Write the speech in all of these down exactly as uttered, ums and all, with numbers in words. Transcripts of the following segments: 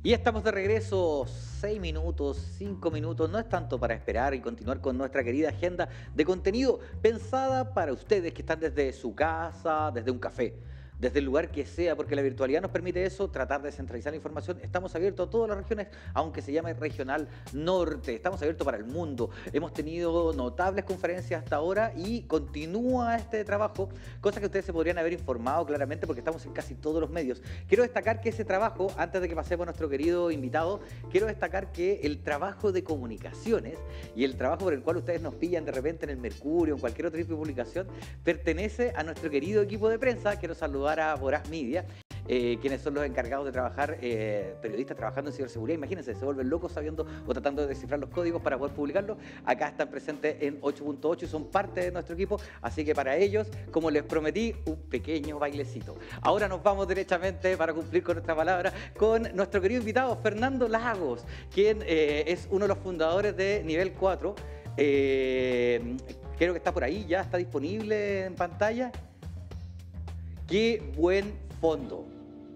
Y estamos de regreso, seis minutos, cinco minutos, no es tanto para esperar y continuar con nuestra querida agenda de contenido pensada para ustedes que están desde su casa, desde un café, desde el lugar que sea, porque la virtualidad nos permite eso, tratar de centralizar la información. Estamos abiertos a todas las regiones, aunque se llame Regional Norte, estamos abiertos para el mundo. Hemos tenido notables conferencias hasta ahora y continúa este trabajo, cosas que ustedes se podrían haber informado claramente porque estamos en casi todos los medios. Quiero destacar que ese trabajo, antes de que pasemos a nuestro querido invitado, quiero destacar que el trabajo de comunicaciones y el trabajo por el cual ustedes nos pillan de repente en el Mercurio, en cualquier otro tipo de publicación, pertenece a nuestro querido equipo de prensa. Quiero saludar a Voraz Media, eh, quienes son los encargados de trabajar, eh, periodistas trabajando en ciberseguridad. Imagínense, se vuelven locos sabiendo o tratando de descifrar los códigos para poder publicarlos. Acá están presentes en ocho punto ocho y son parte de nuestro equipo, así que para ellos, como les prometí, un pequeño bailecito. Ahora nos vamos derechamente, para cumplir con nuestra palabra, con nuestro querido invitado, Fernando Lagos, quien eh, es uno de los fundadores de Nivel cuatro. Eh, creo que está por ahí, ya está disponible en pantalla. ¡Qué buen fondo!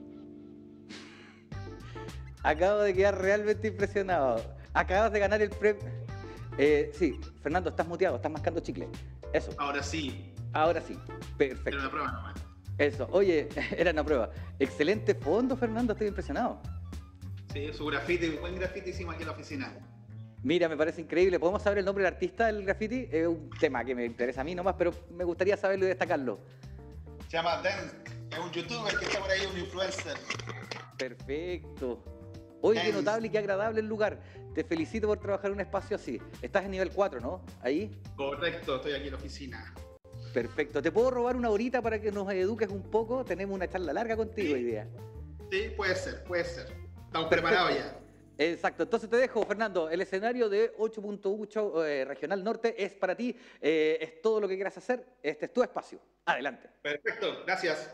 Acabo de quedar realmente impresionado. Acabas de ganar el premio. Eh, sí, Fernando, estás muteado, estás mascando chicle. Eso. Ahora sí. Ahora sí. Perfecto. Era una prueba nomás. Eso. Oye, era una prueba. Excelente fondo, Fernando, estoy impresionado. Sí, su grafiti, buen grafiti hicimos aquí en la oficina. Mira, me parece increíble. ¿Podemos saber el nombre del artista del graffiti? Es un tema que me interesa a mí nomás, pero me gustaría saberlo y destacarlo. Se llama Dance, es un youtuber que está por ahí, un influencer. Perfecto. Oye, qué notable y qué agradable el lugar. Te felicito por trabajar en un espacio así. Estás en nivel cuatro, ¿no? Ahí. Correcto, estoy aquí en la oficina. Perfecto. ¿Te puedo robar una horita para que nos eduques un poco? Tenemos una charla larga contigo hoy día. Sí, puede ser, puede ser. Estamos Perfecto. Preparados ya. Exacto. Entonces te dejo, Fernando. El escenario de ocho punto ocho eh, Regional Norte es para ti. Eh, es todo lo que quieras hacer. Este es tu espacio. Adelante. Perfecto, gracias.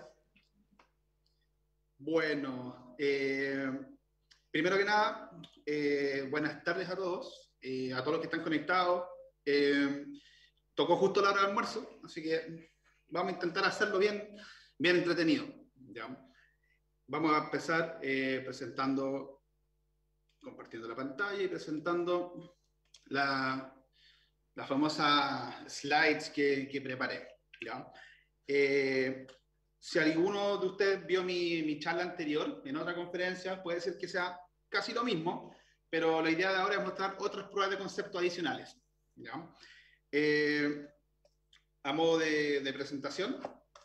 Bueno, eh, primero que nada, eh, buenas tardes a todos, eh, a todos los que están conectados. Eh, tocó justo la hora del almuerzo, así que vamos a intentar hacerlo bien, bien entretenido. ¿Ya? Vamos a empezar eh, presentando, compartiendo la pantalla y presentando la, la famosa slides que, que preparé. ¿Ya? Eh, si alguno de ustedes vio mi, mi charla anterior en otra conferencia, puede ser que sea casi lo mismo, pero la idea de ahora es mostrar otras pruebas de concepto adicionales. ¿Ya? Eh, a modo de, de presentación,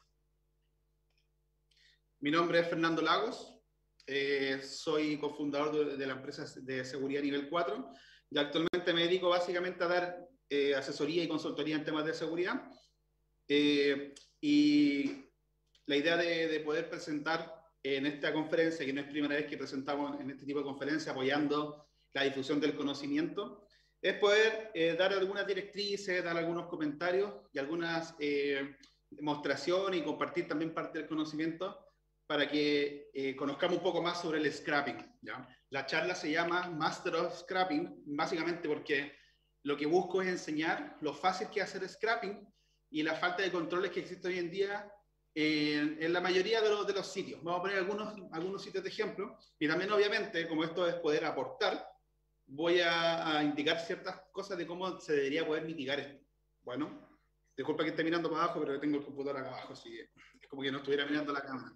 mi nombre es Fernando Lagos, eh, soy cofundador de, de la empresa de seguridad nivel cuatro y actualmente me dedico básicamente a dar eh, asesoría y consultoría en temas de seguridad. Eh, y la idea de, de poder presentar en esta conferencia, que no es primera vez que presentamos en este tipo de conferencia apoyando la difusión del conocimiento, es poder eh, dar algunas directrices, dar algunos comentarios y algunas eh, demostraciones y compartir también parte del conocimiento para que eh, conozcamos un poco más sobre el scrapping. ¿Ya? La charla se llama Master of Scrapping, básicamente porque lo que busco es enseñar lo fácil que es hacer scrapping y la falta de controles que existe hoy en día en, en la mayoría de los, de los sitios. Vamos a poner algunos, algunos sitios de ejemplo y también obviamente, como esto es poder aportar, voy a, a indicar ciertas cosas de cómo se debería poder mitigar esto. Bueno, disculpa que esté mirando para abajo, pero tengo el computador acá abajo, así que es como que no estuviera mirando la cámara.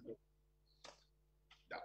Ya.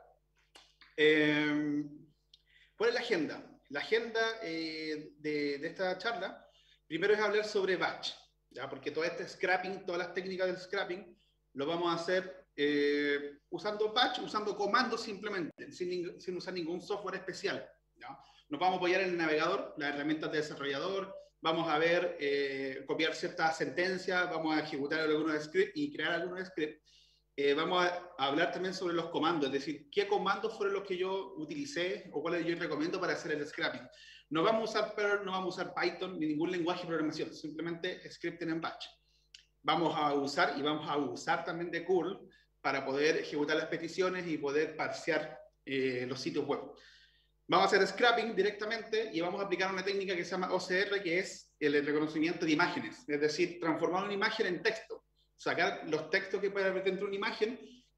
Eh, ¿Cuál es la agenda? La agenda eh, de, de esta charla, primero es hablar sobre batch, ¿ya? Porque todo este scrapping, todas las técnicas del scrapping, lo vamos a hacer eh, usando batch, usando comandos simplemente, sin, sin usar ningún software especial. ¿Ya? Nos vamos a apoyar en el navegador, las herramientas de desarrollador, vamos a ver, eh, copiar ciertas sentencias, vamos a ejecutar algunos scripts y crear algunos scripts. Eh, vamos a, a hablar también sobre los comandos, es decir, qué comandos fueron los que yo utilicé o cuáles yo recomiendo para hacer el scrapping. No vamos a usar Perl, no vamos a usar Python, ni ningún lenguaje de programación, simplemente scripting en batch. Vamos a usar y vamos a usar también de curl para poder ejecutar las peticiones y poder parsear eh, los sitios web. Vamos a hacer scrapping directamente y vamos a aplicar una técnica que se llama O C R, que es el reconocimiento de imágenes, es decir, transformar una imagen en texto, sacar los textos que puede haber dentro de una imagen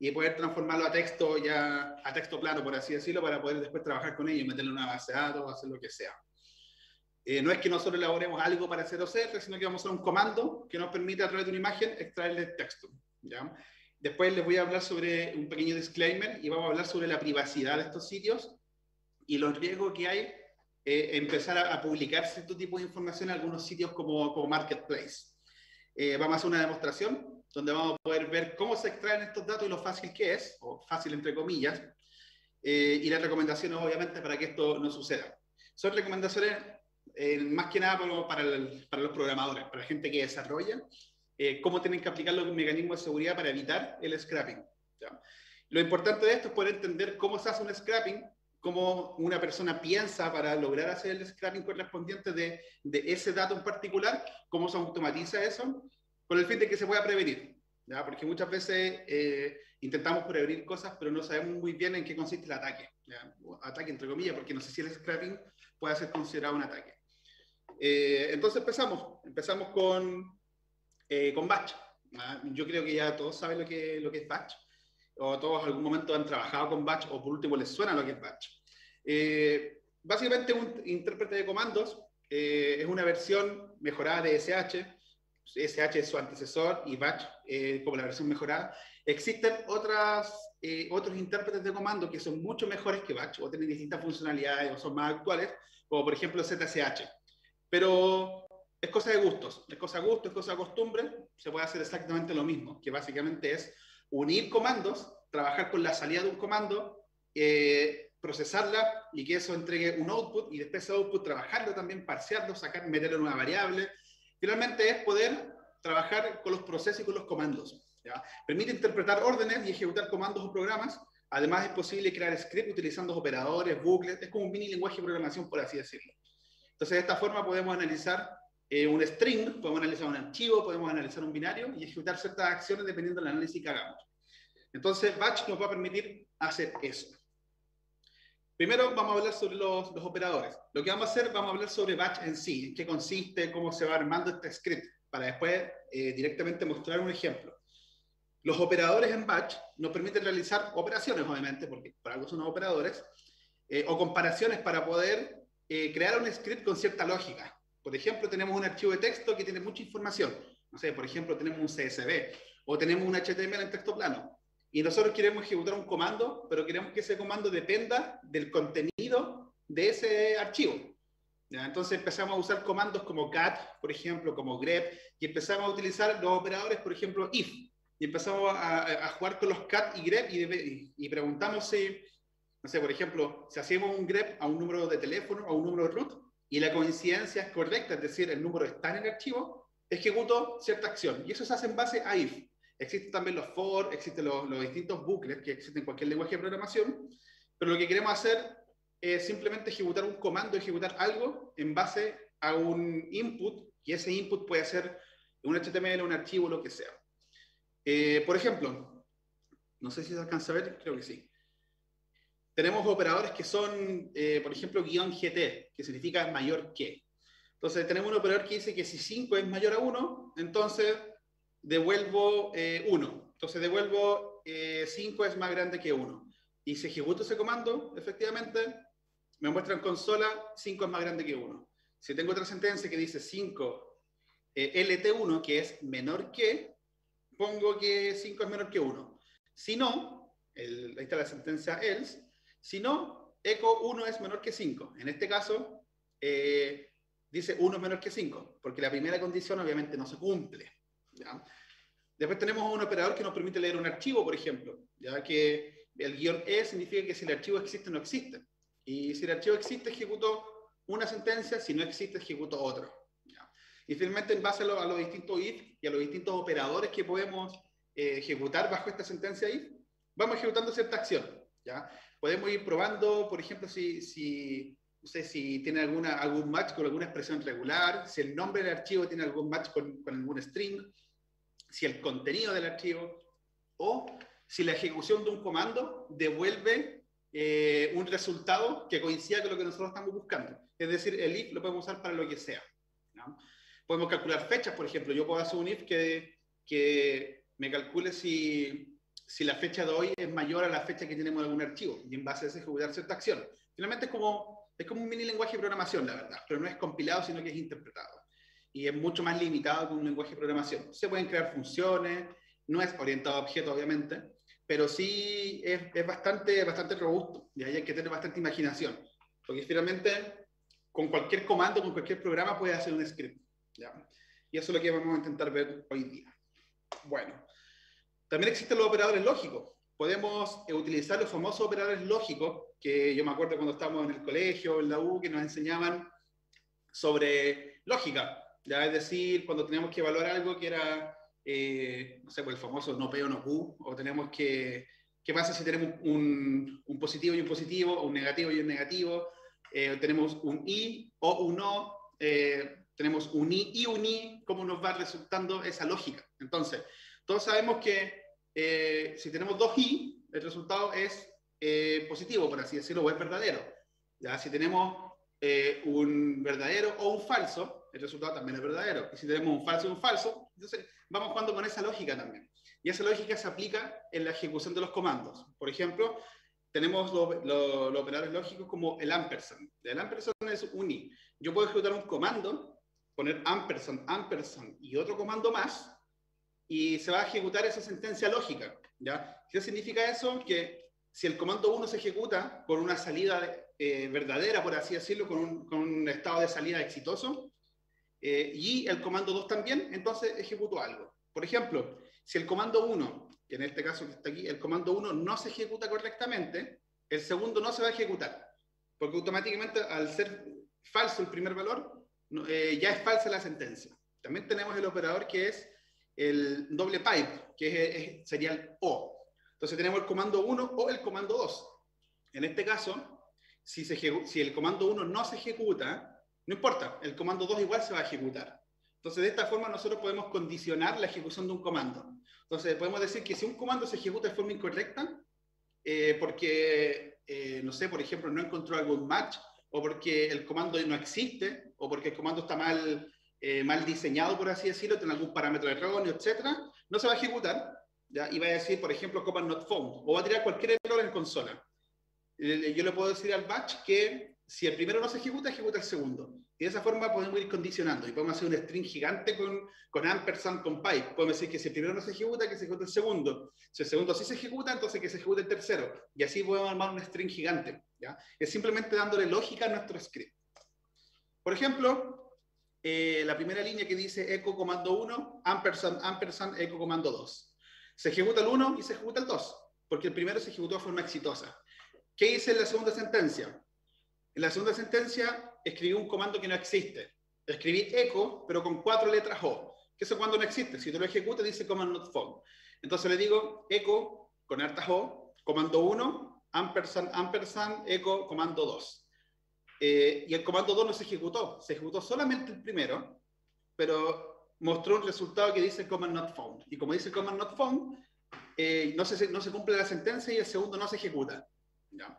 y poder transformarlo a texto ya, a texto plano, por así decirlo, para poder después trabajar con ello, meterlo en una base de datos, hacer lo que sea. Eh, no es que nosotros elaboremos algo para hacer O C R, sino que vamos a usar un comando que nos permite a través de una imagen extraerle el texto, ¿ya? Después les voy a hablar sobre un pequeño disclaimer y vamos a hablar sobre la privacidad de estos sitios y los riesgos que hay eh, empezar a, a publicar cierto tipo de información en algunos sitios como, como Marketplace. Eh, vamos a hacer una demostración donde vamos a poder ver cómo se extraen estos datos y lo fácil que es, o fácil entre comillas, eh, y las recomendaciones obviamente para que esto no suceda. Son recomendaciones eh, más que nada para, para, el, para los programadores, para la gente que desarrolla, eh, cómo tienen que aplicar los mecanismos de seguridad para evitar el scrapping, ¿ya? Lo importante de esto es poder entender cómo se hace un scrapping, cómo una persona piensa para lograr hacer el scrapping correspondiente de, de ese dato en particular, cómo se automatiza eso, con el fin de que se pueda prevenir, ¿ya? Porque muchas veces eh, intentamos prevenir cosas, pero no sabemos muy bien en qué consiste el ataque, ¿ya? Ataque entre comillas, porque no sé si el scrapping puede ser considerado un ataque. Eh, entonces empezamos, empezamos con, eh, con Batch, ¿ya? Yo creo que ya todos saben lo que, lo que es Batch, o todos en algún momento han trabajado con Batch, o por último les suena lo que es Batch. Eh, básicamente un intérprete de comandos eh, es una versión mejorada de S H. S H es su antecesor y Batch eh, como la versión mejorada. Existen otras, eh, otros intérpretes de comando que son mucho mejores que Batch o tienen distintas funcionalidades o son más actuales, como por ejemplo Z S H. Pero es cosa de gustos, es cosa de gusto, es cosa de costumbre. Se puede hacer exactamente lo mismo, que básicamente es unir comandos, trabajar con la salida de un comando, eh, procesarla y que eso entregue un output y después ese output trabajarlo también, parsearlo, sacar, meterlo en una variable. Finalmente es poder trabajar con los procesos y con los comandos, ¿ya? Permite interpretar órdenes y ejecutar comandos o programas. Además es posible crear script utilizando operadores, bucles. Es como un mini lenguaje de programación, por así decirlo. Entonces de esta forma podemos analizar eh, un string, podemos analizar un archivo, podemos analizar un binario y ejecutar ciertas acciones dependiendo del análisis que hagamos. Entonces Batch nos va a permitir hacer eso. Primero vamos a hablar sobre los, los operadores. Lo que vamos a hacer, vamos a hablar sobre Batch en sí, en qué consiste, cómo se va armando este script, para después eh, directamente mostrar un ejemplo. Los operadores en Batch nos permiten realizar operaciones, obviamente, porque por algo son los operadores, eh, o comparaciones para poder eh, crear un script con cierta lógica. Por ejemplo, tenemos un archivo de texto que tiene mucha información. No sé, por ejemplo, tenemos un C S V, o tenemos un H T M L en texto plano. Y nosotros queremos ejecutar un comando, pero queremos que ese comando dependa del contenido de ese archivo, ¿ya? Entonces empezamos a usar comandos como cat, por ejemplo, como grep, y empezamos a utilizar los operadores, por ejemplo, if. Y empezamos a, a jugar con los cat y grep y, y, y preguntamos si, no sé, por ejemplo, si hacemos un grep a un número de teléfono, a un número de root, y la coincidencia es correcta, es decir, el número está en el archivo, ejecuto cierta acción. Y eso se hace en base a if. Existen también los for, existen los, los distintos bucles que existen en cualquier lenguaje de programación, pero lo que queremos hacer es simplemente ejecutar un comando, ejecutar algo en base a un input, y ese input puede ser un H T M L, un archivo, lo que sea. Eh, por ejemplo, no sé si se alcanza a ver, creo que sí. Tenemos operadores que son, eh, por ejemplo, guión G T, que significa mayor que. Entonces tenemos un operador que dice que si cinco es mayor a uno, entonces devuelvo eh, uno. Entonces devuelvo eh, cinco es más grande que uno. Y si ejecuto ese comando, efectivamente, me muestra en consola cinco es más grande que uno. Si tengo otra sentencia que dice cinco eh, L T uno, que es menor que, pongo que cinco es menor que uno. Si no, el, ahí está la sentencia else, si no, echo uno es menor que cinco. En este caso, eh, dice uno es menor que cinco, porque la primera condición obviamente no se cumple, ¿ya? Después tenemos un operador que nos permite leer un archivo, por ejemplo, ya que el guión E significa que si el archivo existe o no existe. Y si el archivo existe, ejecuto una sentencia, si no existe, ejecuto otro, ¿ya? Y finalmente, en base a, lo, a los distintos if y a los distintos operadores que podemos eh, ejecutar bajo esta sentencia if, vamos ejecutando cierta acción, ¿ya? Podemos ir probando, por ejemplo, si, si, no sé, si tiene alguna, algún match con alguna expresión regular, si el nombre del archivo tiene algún match con, con algún string, si el contenido del archivo, o si la ejecución de un comando devuelve eh, un resultado que coincida con lo que nosotros estamos buscando. Es decir, el if lo podemos usar para lo que sea, ¿no? Podemos calcular fechas, por ejemplo. Yo puedo hacer un if que, que me calcule si, si la fecha de hoy es mayor a la fecha que tenemos en algún archivo, y en base a eso ejecutar cierta acción. Finalmente es como, es como un mini lenguaje de programación, la verdad, pero no es compilado, sino que es interpretado. Y es mucho más limitado que un lenguaje de programación. Se pueden crear funciones, no es orientado a objetos, obviamente, pero sí es, es bastante, bastante robusto, y ahí hay que tener bastante imaginación, porque finalmente con cualquier comando, con cualquier programa puedes hacer un script, ¿ya? Y eso es lo que vamos a intentar ver hoy día. Bueno, también existen los operadores lógicos. Podemos eh, utilizar los famosos operadores lógicos, que yo me acuerdo cuando estábamos en el colegio, en la U, que nos enseñaban sobre lógica, ¿ya? Es decir, cuando teníamos que evaluar algo que era, eh, no sé, pues el famoso no P o no Q, o tenemos que, ¿qué pasa si tenemos un, un positivo y un positivo, o un negativo y un negativo? Eh, tenemos un I o un O, eh, tenemos un I y un I, ¿cómo nos va resultando esa lógica? Entonces, todos sabemos que eh, si tenemos dos I, el resultado es eh, positivo, por así decirlo, o es verdadero. ¿Ya? Si tenemos eh, un verdadero o un falso, el resultado también es verdadero. Y si tenemos un falso y un falso, entonces vamos jugando con esa lógica también. Y esa lógica se aplica en la ejecución de los comandos. Por ejemplo, tenemos los, los, los operadores lógicos como el ampersand. El ampersand es un I. Yo puedo ejecutar un comando, poner ampersand, ampersand y otro comando más, y se va a ejecutar esa sentencia lógica, ¿ya? ¿Qué significa eso? Que si el comando uno se ejecuta con una salida eh, verdadera, por así decirlo, con un, con un estado de salida exitoso, eh, y el comando dos también, entonces ejecuto algo. Por ejemplo, si el comando uno, que en este caso que está aquí, el comando uno no se ejecuta correctamente, el segundo no se va a ejecutar, porque automáticamente al ser falso el primer valor, eh, ya es falsa la sentencia. También tenemos el operador que es el doble pipe, que es, es, sería el O. Entonces tenemos el comando uno o el comando dos. En este caso, si, se si el comando uno no se ejecuta, no importa, el comando dos igual se va a ejecutar. Entonces de esta forma nosotros podemos condicionar la ejecución de un comando. Entonces podemos decir que si un comando se ejecuta de forma incorrecta, eh, porque, eh, no sé, por ejemplo, no encontró algún match, o porque el comando no existe, o porque el comando está mal, eh, mal diseñado, por así decirlo, tiene algún parámetro erróneo, etcétera, no se va a ejecutar, ¿ya? Y va a decir, por ejemplo, command not found, o va a tirar cualquier error en consola. Yo le puedo decir al batch que si el primero no se ejecuta, ejecuta el segundo. Y de esa forma podemos ir condicionando. Y podemos hacer un string gigante con, con ampersand, con pipe. Podemos decir que si el primero no se ejecuta, que se ejecute el segundo. Si el segundo sí se ejecuta, entonces que se ejecute el tercero. Y así podemos armar un string gigante, ¿ya? Es simplemente dándole lógica a nuestro script. Por ejemplo, eh, la primera línea que dice echo comando uno, ampersand, ampersand, echo comando dos. Se ejecuta el uno y se ejecuta el dos, porque el primero se ejecutó de forma exitosa. ¿Qué hice en la segunda sentencia? En la segunda sentencia escribí un comando que no existe. Escribí echo, pero con cuatro letras O. Que eso cuando no existe. Si tú lo ejecutas, dice command not found. Entonces le digo echo con hartas O, comando uno, ampersand, ampersand, echo, comando dos. Eh, y el comando dos no se ejecutó. Se ejecutó solamente el primero, pero mostró un resultado que dice command not found. Y como dice command not found, eh, no, se, no se cumple la sentencia y el segundo no se ejecuta. ¿Ya?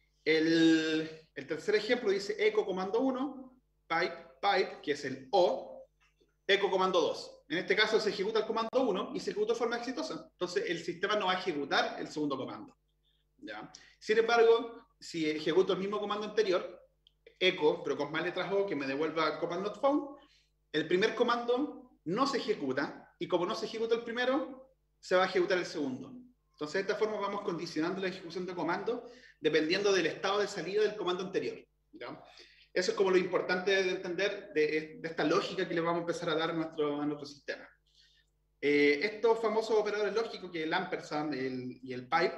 El, el tercer ejemplo dice echo comando uno, pipe, pipe, que es el O, echo comando dos. En este caso se ejecuta el comando uno y se ejecuta de forma exitosa. Entonces el sistema no va a ejecutar el segundo comando. ¿Ya? Sin embargo, si ejecuto el mismo comando anterior, echo, pero con más letras O, que me devuelva command not found, el primer comando no se ejecuta y como no se ejecuta el primero, se va a ejecutar el segundo. Entonces, de esta forma vamos condicionando la ejecución de comando dependiendo del estado de salida del comando anterior, ¿ya? Eso es como lo importante de entender de, de esta lógica que le vamos a empezar a dar a nuestro, a nuestro sistema. Eh, estos famosos operadores lógicos, que es el ampersand el, y el pipe,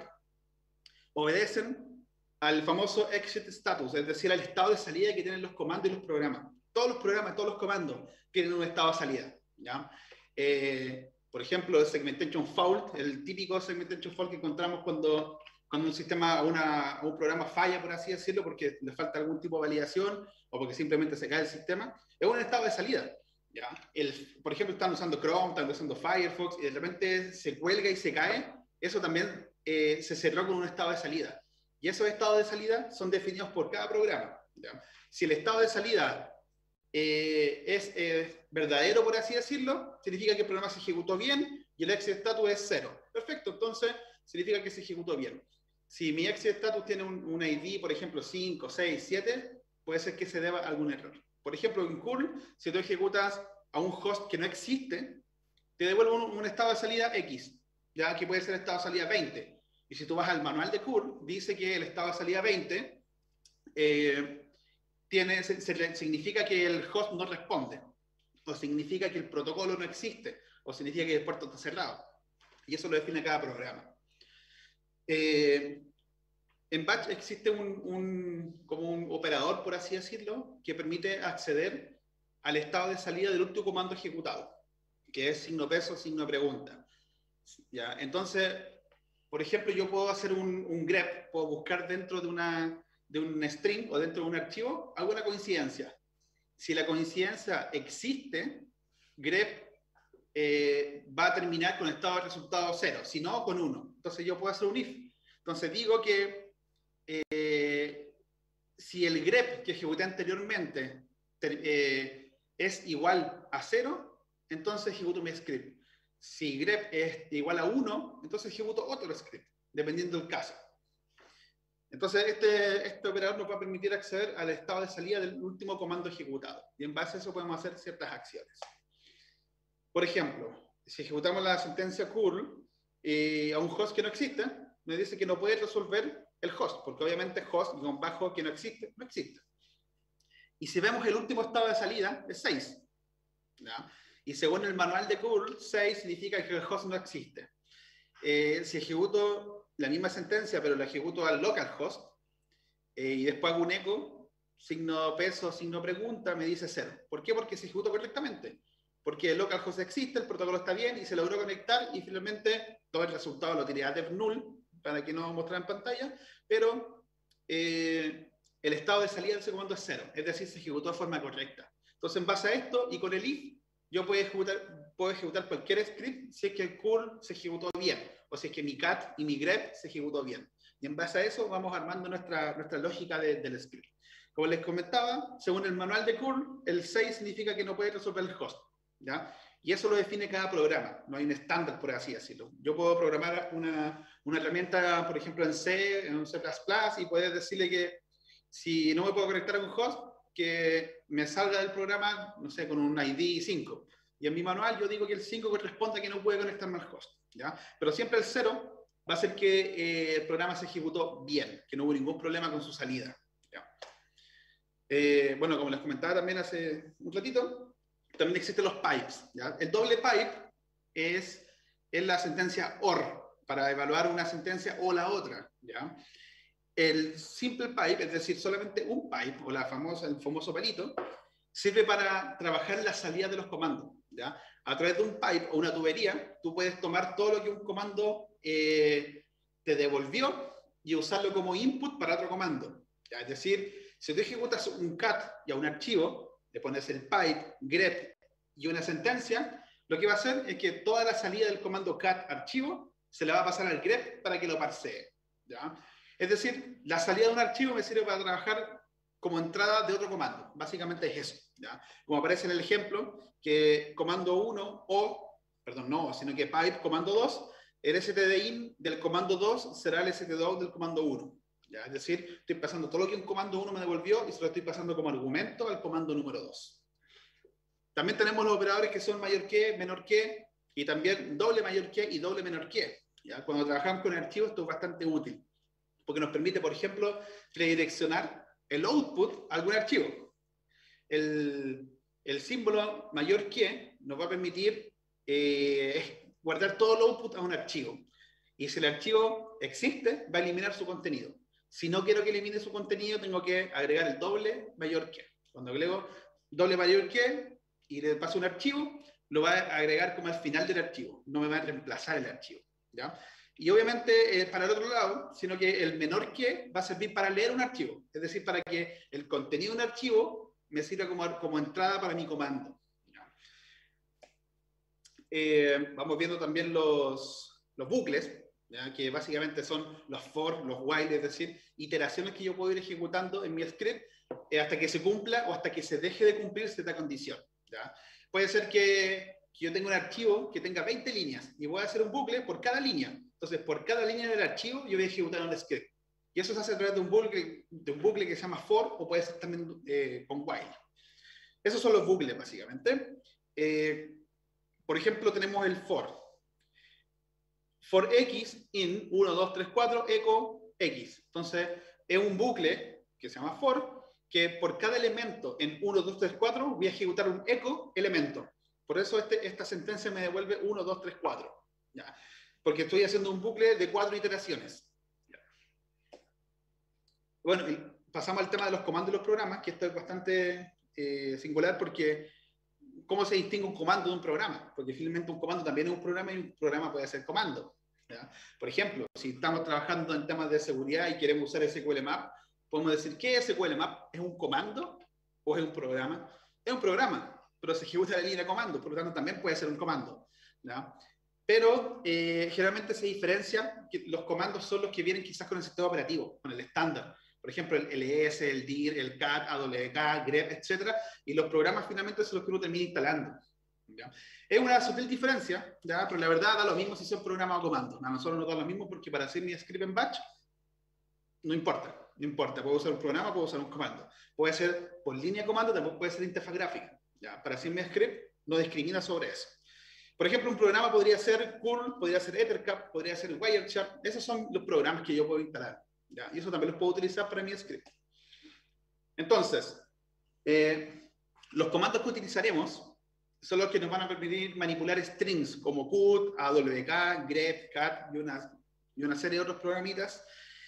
obedecen al famoso exit status, es decir, al estado de salida que tienen los comandos y los programas. Todos los programas, todos los comandos tienen un estado de salida, ¿ya? Eh, Por ejemplo, el segmentation fault, el típico segmentation fault que encontramos cuando, cuando un sistema, una, un programa falla, por así decirlo, porque le falta algún tipo de validación o porque simplemente se cae el sistema, es un estado de salida. ¿Ya? El, por ejemplo, están usando Chrome, están usando Firefox y de repente se cuelga y se cae, eso también eh, se cerró con un estado de salida. Y esos estados de salida son definidos por cada programa. ¿Ya? Si el estado de salida Eh, es eh, verdadero, por así decirlo, significa que el programa se ejecutó bien y el exit status es cero. Perfecto, entonces significa que se ejecutó bien. Si mi exit status tiene un, un I D, por ejemplo, cinco, seis, siete, puede ser que se deba a algún error. Por ejemplo, en curl, si tú ejecutas a un host que no existe, te devuelve un, un estado de salida X, ya que puede ser estado de salida veinte. Y si tú vas al manual de curl, dice que el estado de salida veinte eh, tiene, se, se, significa que el host no responde, o significa que el protocolo no existe, o significa que el puerto está cerrado. Y eso lo define cada programa. Eh, en Batch existe un, un, como un operador, por así decirlo, que permite acceder al estado de salida del último comando ejecutado, que es signo peso, signo pregunta. ¿Ya? Entonces, por ejemplo, yo puedo hacer un, un grep, puedo buscar dentro de, una, de un string o dentro de un archivo alguna coincidencia. Si la coincidencia existe, grep eh, va a terminar con estado de resultado cero, si no, con uno. Entonces yo puedo hacer un if. Entonces digo que eh, si el grep que ejecuté anteriormente ter, eh, es igual a cero, entonces ejecuto mi script. Si grep es igual a uno, entonces ejecuto otro script, dependiendo del caso. Entonces este, este operador nos va a permitir acceder al estado de salida del último comando ejecutado. Y en base a eso podemos hacer ciertas acciones. Por ejemplo, si ejecutamos la sentencia curl eh, a un host que no existe, me dice que no puede resolver el host, porque obviamente host con bajo que no existe, no existe. Y si vemos el último estado de salida, es seis. ¿Ya? Y según el manual de curl, seis significa que el host no existe. Eh, si ejecuto la misma sentencia, pero la ejecuto al localhost, eh, y después hago un eco, signo peso, signo pregunta, me dice cero. ¿Por qué? Porque se ejecutó correctamente. Porque el localhost existe, el protocolo está bien, y se logró conectar, y finalmente todo el resultado lo tiré a dev null, para que no mostrar en pantalla, pero eh, el estado de salida de ese comando es cero, es decir, se ejecutó de forma correcta. Entonces, en base a esto, y con el if, yo puedo ejecutar, puedo ejecutar cualquier script si es que el curl se ejecutó bien, o si es que mi cat y mi grep se ejecutó bien. Y en base a eso, vamos armando nuestra, nuestra lógica de, del script. Como les comentaba, según el manual de curl, el seis significa que no puede resolver el host, ¿ya? Y eso lo define cada programa, no hay un estándar, por así decirlo. Yo puedo programar una, una herramienta, por ejemplo, en C, en C plus plus, y puedes decirle que si no me puedo conectar a un host, que me salga del programa, no sé, con un I D cinco. Y en mi manual yo digo que el cinco corresponde a que no puede conectarme al host, ¿ya? Pero siempre el cero va a ser que eh, el programa se ejecutó bien, que no hubo ningún problema con su salida, ¿ya? Eh, bueno, como les comentaba también hace un ratito, también existen los pipes, ¿ya? El doble pipe es, es la sentencia or, para evaluar una sentencia o la otra, ¿ya? El simple pipe, es decir, solamente un pipe, o la famosa, el famoso palito, sirve para trabajar la salida de los comandos, ¿ya? A través de un pipe o una tubería, tú puedes tomar todo lo que un comando eh, te devolvió y usarlo como input para otro comando, ¿ya? Es decir, si tú ejecutas un cat y a un archivo, le pones el pipe, grep y una sentencia, lo que va a hacer es que toda la salida del comando cat archivo se la va a pasar al grep para que lo parsee, ¿ya? Es decir, la salida de un archivo me sirve para trabajar como entrada de otro comando. Básicamente es eso, ¿ya? Como aparece en el ejemplo, que comando uno o, perdón, no, sino que pipe comando dos, el stdin del comando dos será el stdout del comando uno. ¿Ya? Es decir, estoy pasando todo lo que un comando uno me devolvió y se lo estoy pasando como argumento al comando número dos. También tenemos los operadores que son mayor que, menor que, y también doble mayor que y doble menor que, ¿ya? Cuando trabajamos con archivos esto es bastante útil, porque nos permite, por ejemplo, redireccionar el output a algún archivo. El, el símbolo mayor que nos va a permitir eh, guardar todo el output a un archivo. Y si el archivo existe, va a eliminar su contenido. Si no quiero que elimine su contenido, tengo que agregar el doble mayor que. Cuando agrego doble mayor que y le paso un archivo, lo va a agregar como al final del archivo. No me va a reemplazar el archivo, ¿ya? Y obviamente eh, para el otro lado, sino que el menor que va a servir para leer un archivo. Es decir, para que el contenido de un archivo me sirva como, como entrada para mi comando, ¿ya? Eh, vamos viendo también los, los bucles, ¿ya? Que básicamente son los for, los while, es decir, iteraciones que yo puedo ir ejecutando en mi script eh, hasta que se cumpla o hasta que se deje de cumplir cierta condición, ¿ya? Puede ser que, que yo tenga un archivo que tenga veinte líneas y voy a hacer un bucle por cada línea. Entonces, por cada línea del archivo, yo voy a ejecutar un script. Y eso se hace a través de un bucle, de un bucle que se llama for, o puede ser también eh, con while. Esos son los bucles, básicamente. Eh, por ejemplo, tenemos el for. For x in uno, dos, tres, cuatro, echo x. Entonces, es un bucle que se llama for, que por cada elemento en uno, dos, tres, cuatro voy a ejecutar un echo elemento. Por eso este, esta sentencia me devuelve uno, dos, tres, cuatro. ¿Ya? Porque estoy haciendo un bucle de cuatro iteraciones. ¿Ya? Bueno, y pasamos al tema de los comandos y los programas, que esto es bastante eh, singular porque ¿cómo se distingue un comando de un programa? Porque finalmente un comando también es un programa y un programa puede ser comando. ¿Ya? Por ejemplo, si estamos trabajando en temas de seguridad y queremos usar S Q L Map, podemos decir, ¿qué es S Q L Map? ¿Es un comando o es un programa? Es un programa, pero se ejecuta la línea de comando, por lo tanto también puede ser un comando. ¿Ya? Pero eh, generalmente se diferencia que los comandos son los que vienen quizás con el sistema operativo, con el estándar. Por ejemplo, el L S, el D I R, el cat, A W K, grep, etcétera. Y los programas finalmente son los que uno termina instalando. ¿Ya? Es una sutil diferencia, ¿ya? Pero la verdad da lo mismo si son programas o comandos. A nosotros nos da lo mismo porque para hacer mi script en batch, no importa. No importa, puedo usar un programa, puedo usar un comando. Puede ser por línea de comando, también puede ser interfaz gráfica. ¿Ya? Para hacer mi script no discrimina sobre eso. Por ejemplo, un programa podría ser curl, podría ser ettercap, podría ser wireshark. Esos son los programas que yo puedo instalar. ¿Ya? Y eso también los puedo utilizar para mi script. Entonces, eh, los comandos que utilizaremos son los que nos van a permitir manipular strings como cut, A W K, grep, cat y una, y una serie de otros programitas.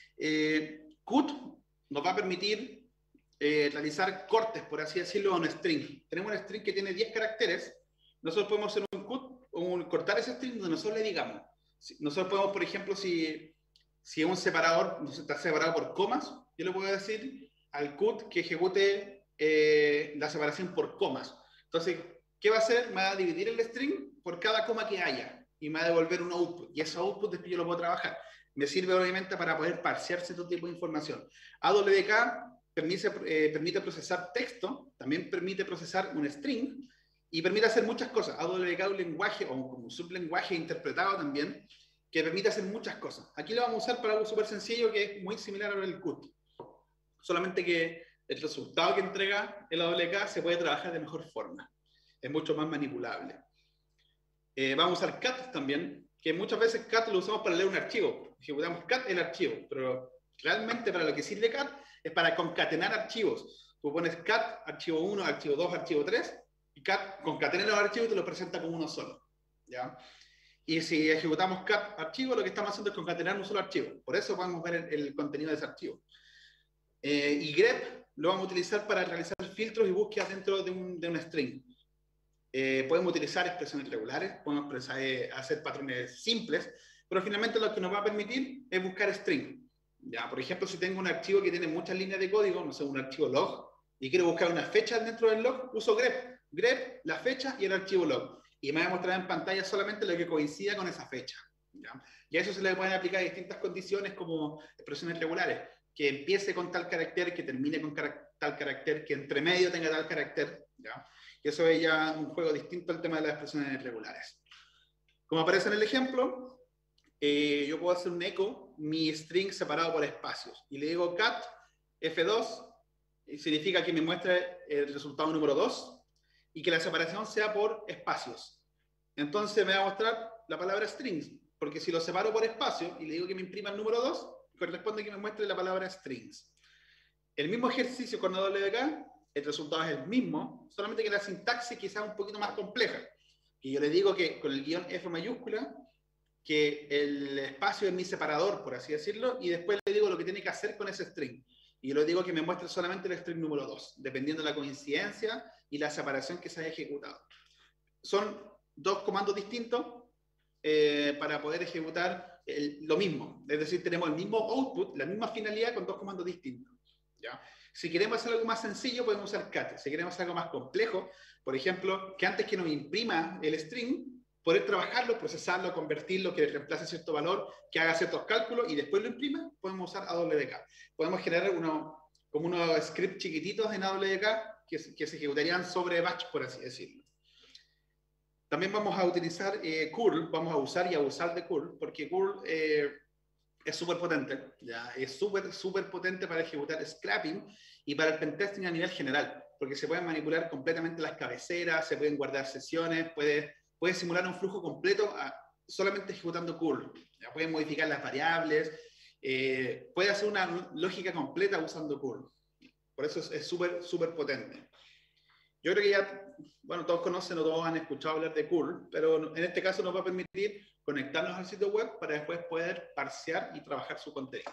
Eh, cut nos va a permitir eh, realizar cortes, por así decirlo, a un string. Tenemos un string que tiene diez caracteres. Nosotros podemos hacer un cut, un, cortar ese string donde nosotros le digamos. Nosotros podemos, por ejemplo, si, si es un separador, no está separado por comas, yo le puedo decir al cut que ejecute eh, la separación por comas. Entonces, ¿qué va a hacer? Me va a dividir el string por cada coma que haya y me va a devolver un output. Y ese output después yo lo puedo trabajar. Me sirve obviamente para poder parsear cierto tipo de información. A W K permite, eh, permite procesar texto, también permite procesar un string y permite hacer muchas cosas. A W K es un lenguaje o un, un sublenguaje interpretado también que permite hacer muchas cosas. Aquí lo vamos a usar para algo súper sencillo que es muy similar al cut. Solamente que el resultado que entrega el A W K se puede trabajar de mejor forma. Es mucho más manipulable. Eh, vamos a usar cat también, que muchas veces cat lo usamos para leer un archivo. Ejecutamos cat el archivo, pero realmente para lo que sirve cat es para concatenar archivos. Tú pones cat, archivo uno, archivo dos, archivo tres, y cat concatena los archivos y te los presenta como uno solo. ¿Ya? Y si ejecutamos cat archivo, lo que estamos haciendo es concatenar un solo archivo. Por eso podemos ver el, el contenido de ese archivo. Eh, y grep lo vamos a utilizar para realizar filtros y búsquedas dentro de un, de un string. Eh, podemos utilizar expresiones regulares, podemos expresar, eh, hacer patrones simples, pero finalmente lo que nos va a permitir es buscar string. Ya, por ejemplo, si tengo un archivo que tiene muchas líneas de código, no sé, un archivo log, y quiero buscar una fecha dentro del log, uso grep. Grep, la fecha y el archivo log. Y me va a mostrar en pantalla solamente lo que coincida con esa fecha. ¿Ya? Y a eso se le pueden aplicar distintas condiciones como expresiones regulares, que empiece con tal carácter, que termine con car tal carácter, que entre medio tenga tal carácter. ¿Ya? Y eso es ya un juego distinto al tema de las expresiones regulares. Como aparece en el ejemplo, eh, yo puedo hacer un echo, mi string separado por espacios. Y le digo cat F dos, y significa que me muestre el resultado número dos, y que la separación sea por espacios. Entonces me va a mostrar la palabra strings, porque si lo separo por espacio y le digo que me imprima el número dos, corresponde que me muestre la palabra strings. El mismo ejercicio con A W K, el resultado es el mismo, solamente que la sintaxis quizás un poquito más compleja. Y yo le digo que con el guión F mayúscula, que el espacio es mi separador, por así decirlo, y después le digo lo que tiene que hacer con ese string. Y yo le digo que me muestre solamente el string número dos, dependiendo de la coincidencia y la separación que se haya ejecutado. Son dos comandos distintos eh, para poder ejecutar el, lo mismo. Es decir, tenemos el mismo output, la misma finalidad con dos comandos distintos. ¿Ya? Si queremos hacer algo más sencillo, podemos usar cat. Si queremos hacer algo más complejo, por ejemplo, que antes que nos imprima el string, poder trabajarlo, procesarlo, convertirlo, que reemplace cierto valor, que haga ciertos cálculos y después lo imprima, podemos usar A W K. Podemos generar uno, como unos scripts chiquititos en A W K que, que se ejecutarían sobre batch, por así decirlo. También vamos a utilizar eh, curl, vamos a usar y abusar de curl, porque curl eh, es súper potente, ¿ya? Es súper, súper potente para ejecutar scrapping y para el pentesting a nivel general, porque se pueden manipular completamente las cabeceras, se pueden guardar sesiones, puede, puede simular un flujo completo a, solamente ejecutando curl. ¿Ya? Pueden modificar las variables, eh, puede hacer una lógica completa usando curl. Por eso es súper, súper potente. Yo creo que ya, bueno, todos conocen o todos han escuchado hablar de curl, pero en este caso nos va a permitir conectarnos al sitio web para después poder parsear y trabajar su contenido.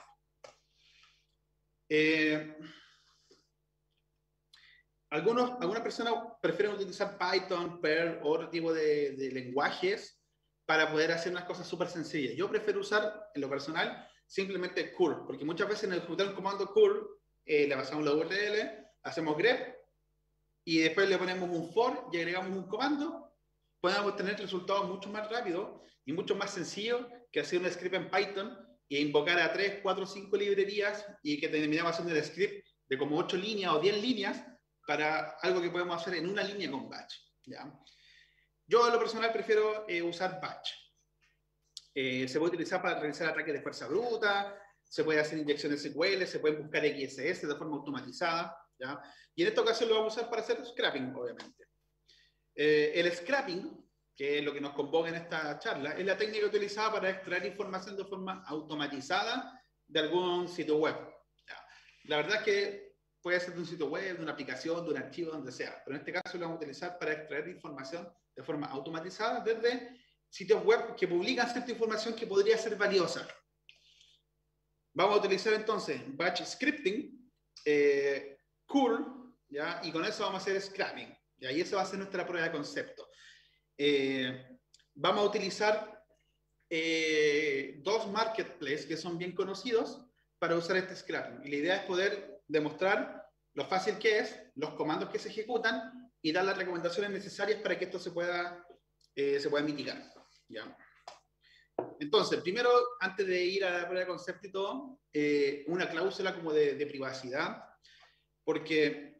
Eh, algunos, algunas personas prefieren utilizar Python, Perl o otro tipo de, de lenguajes para poder hacer unas cosas súper sencillas. Yo prefiero usar, en lo personal, simplemente curl, porque muchas veces en el ejecutar un comando curl, eh, le pasamos la U R L, hacemos grep, y después le ponemos un for y agregamos un comando, podemos obtener resultados mucho más rápidos y mucho más sencillos que hacer un script en Python e invocar a tres, cuatro, cinco librerías y que terminamos haciendo el script de como ocho líneas o diez líneas para algo que podemos hacer en una línea con batch. ¿Ya? Yo, a lo personal, prefiero eh, usar batch. Eh, se puede utilizar para realizar ataques de fuerza bruta, se puede hacer inyecciones S Q L, se pueden buscar X S S de forma automatizada, ¿ya? Y en esta ocasión lo vamos a usar para hacer scrapping, obviamente. Eh, el scrapping, que es lo que nos convoca en esta charla, es la técnica utilizada para extraer información de forma automatizada de algún sitio web. ¿Ya? La verdad es que puede ser de un sitio web, de una aplicación, de un archivo, donde sea, pero en este caso lo vamos a utilizar para extraer información de forma automatizada desde sitios web que publican cierta información que podría ser valiosa. Vamos a utilizar entonces batch scripting, eh, curl, ¿ya? Y con eso vamos a hacer scrapping. ¿Ya? Y esa va a ser nuestra prueba de concepto. Eh, vamos a utilizar eh, dos marketplaces que son bien conocidos para usar este scrapping. Y la idea es poder demostrar lo fácil que es, los comandos que se ejecutan y dar las recomendaciones necesarias para que esto se pueda, eh, se pueda mitigar. ¿Ya? Entonces, primero, antes de ir a la prueba de concepto y todo, eh, una cláusula como de, de privacidad, porque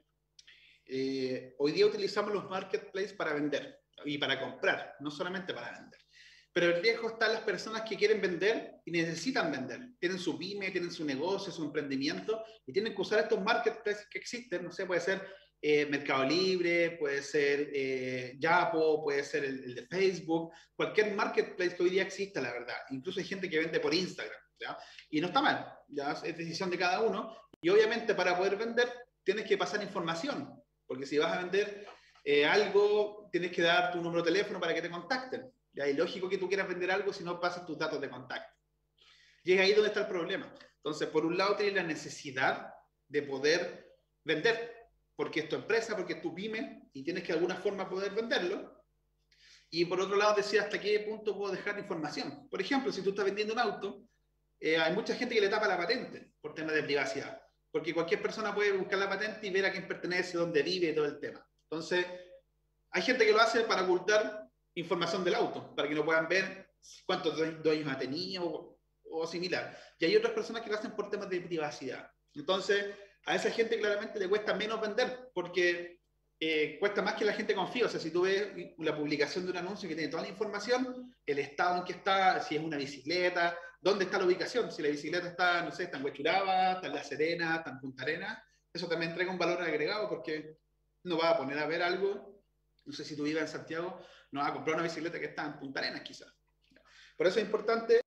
eh, hoy día utilizamos los marketplaces para vender y para comprar, no solamente para vender. Pero el riesgo está en las personas que quieren vender y necesitan vender. Tienen su pyme, tienen su negocio, su emprendimiento y tienen que usar estos marketplaces que existen. No sé, puede ser eh, Mercado Libre, puede ser eh, Yapo, puede ser el, el de Facebook, cualquier marketplace que hoy día exista, la verdad. Incluso hay gente que vende por Instagram, ¿ya? Y no está mal, ¿ya? Es decisión de cada uno. Y obviamente para poder vender tienes que pasar información, porque si vas a vender eh, algo, tienes que dar tu número de teléfono para que te contacten. Ya es lógico que tú quieras vender algo si no pasas tus datos de contacto. Y es ahí donde está el problema. Entonces, por un lado, tienes la necesidad de poder vender, porque es tu empresa, porque es tu pyme, y tienes que de alguna forma poder venderlo. Y por otro lado, decía hasta qué punto puedo dejar información. Por ejemplo, si tú estás vendiendo un auto, eh, hay mucha gente que le tapa la patente por temas de privacidad, porque cualquier persona puede buscar la patente y ver a quién pertenece, dónde vive y todo el tema. Entonces, hay gente que lo hace para ocultar información del auto, para que no puedan ver cuántos dueños ha tenido o, o similar. Y hay otras personas que lo hacen por temas de privacidad. Entonces, a esa gente claramente le cuesta menos vender, porque eh, cuesta más que la gente confíe. O sea, si tú ves la publicación de un anuncio que tiene toda la información, el estado en que está, si es una bicicleta, dónde está la ubicación, si la bicicleta está, no sé, está en Huechuraba, está en La Serena, está en Punta Arenas, eso también entrega un valor agregado porque no va a poner a ver algo. No sé si tú vives en Santiago, no vas a comprar una bicicleta que está en Punta Arenas, quizás. Por eso es importante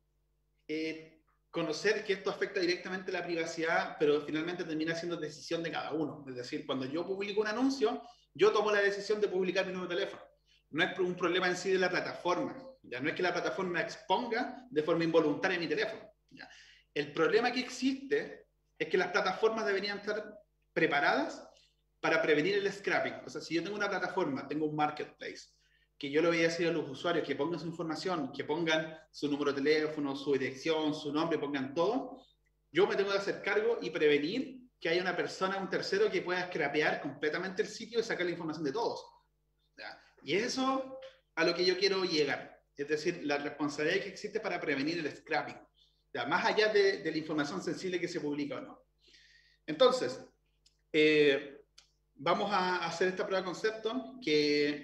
eh, conocer que esto afecta directamente la privacidad, pero finalmente termina siendo decisión de cada uno. Es decir, cuando yo publico un anuncio, yo tomo la decisión de publicar mi número de teléfono. No es un problema en sí de la plataforma. Ya no es que la plataforma exponga de forma involuntaria mi teléfono. ¿Ya? El problema que existe es que las plataformas deberían estar preparadas para prevenir el scrapping. O sea, si yo tengo una plataforma, tengo un marketplace, que yo le voy a decir a los usuarios que pongan su información, que pongan su número de teléfono, su dirección, su nombre, pongan todo, yo me tengo que hacer cargo y prevenir que haya una persona, un tercero, que pueda scrapear completamente el sitio y sacar la información de todos. ¿Ya? Y eso a lo que yo quiero llegar. Es decir, la responsabilidad que existe para prevenir el scrapping. ¿Ya? Más allá de, de la información sensible que se publica o no. Entonces, eh, vamos a hacer esta prueba de concepto que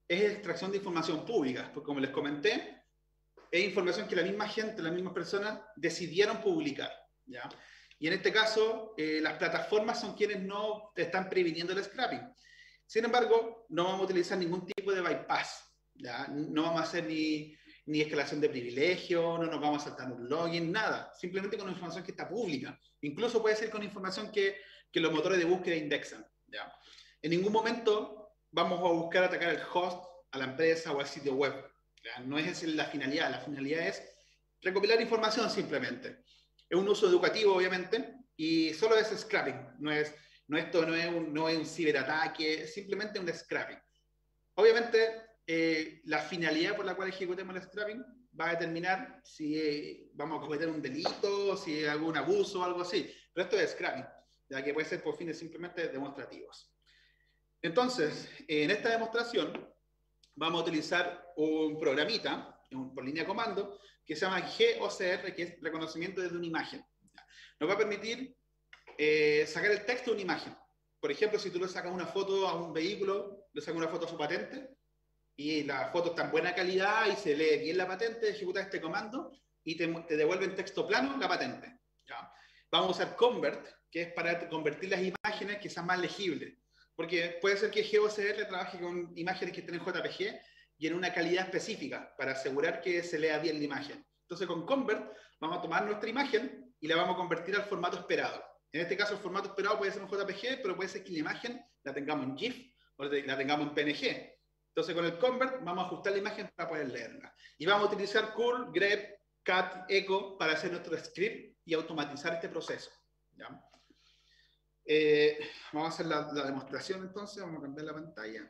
es extracción de información pública, porque como les comenté, es información que la misma gente, las mismas personas decidieron publicar, ¿ya? Y en este caso, eh, las plataformas son quienes no están previniendo el scrapping. Sin embargo, no vamos a utilizar ningún tipo de bypass, ¿ya? No vamos a hacer ni, ni escalación de privilegio, no nos vamos a saltar un login, nada. Simplemente con información que está pública. Incluso puede ser con información que, que los motores de búsqueda indexan, ¿ya? En ningún momento vamos a buscar atacar al host, a la empresa o al sitio web. ¿Ya? No es esa la finalidad. La finalidad es recopilar información simplemente. Es un uso educativo, obviamente, y solo es scrapping. No es, no, esto no es, un, no es un ciberataque, es simplemente un scrapping. Obviamente, eh, la finalidad por la cual ejecutemos el scrapping va a determinar si eh, vamos a cometer un delito, si hay algún abuso o algo así. Pero esto es scrapping, ya que puede ser por fines simplemente demostrativos. Entonces, en esta demostración vamos a utilizar un programita un, por línea de comando que se llama G O C R, que es reconocimiento desde una imagen. Nos va a permitir eh, sacar el texto de una imagen. Por ejemplo, si tú le sacas una foto a un vehículo, le sacas una foto a su patente, y la foto está en buena calidad y se lee bien la patente, ejecuta este comando y te, te devuelve en texto plano la patente. ¿Ya? Vamos a usar convert, que es para convertir las imágenes que sean más legibles. Porque puede ser que G O C R trabaje con imágenes que estén en J P G y en una calidad específica para asegurar que se lea bien la imagen. Entonces con Convert vamos a tomar nuestra imagen y la vamos a convertir al formato esperado. En este caso el formato esperado puede ser un J P G, pero puede ser que la imagen la tengamos en GIF o la tengamos en P N G. Entonces con el Convert vamos a ajustar la imagen para poder leerla. Y vamos a utilizar curl, grep, cat, echo para hacer nuestro script y automatizar este proceso. ¿Ya? Eh, vamos a hacer la, la demostración entonces, vamos a cambiar la pantalla.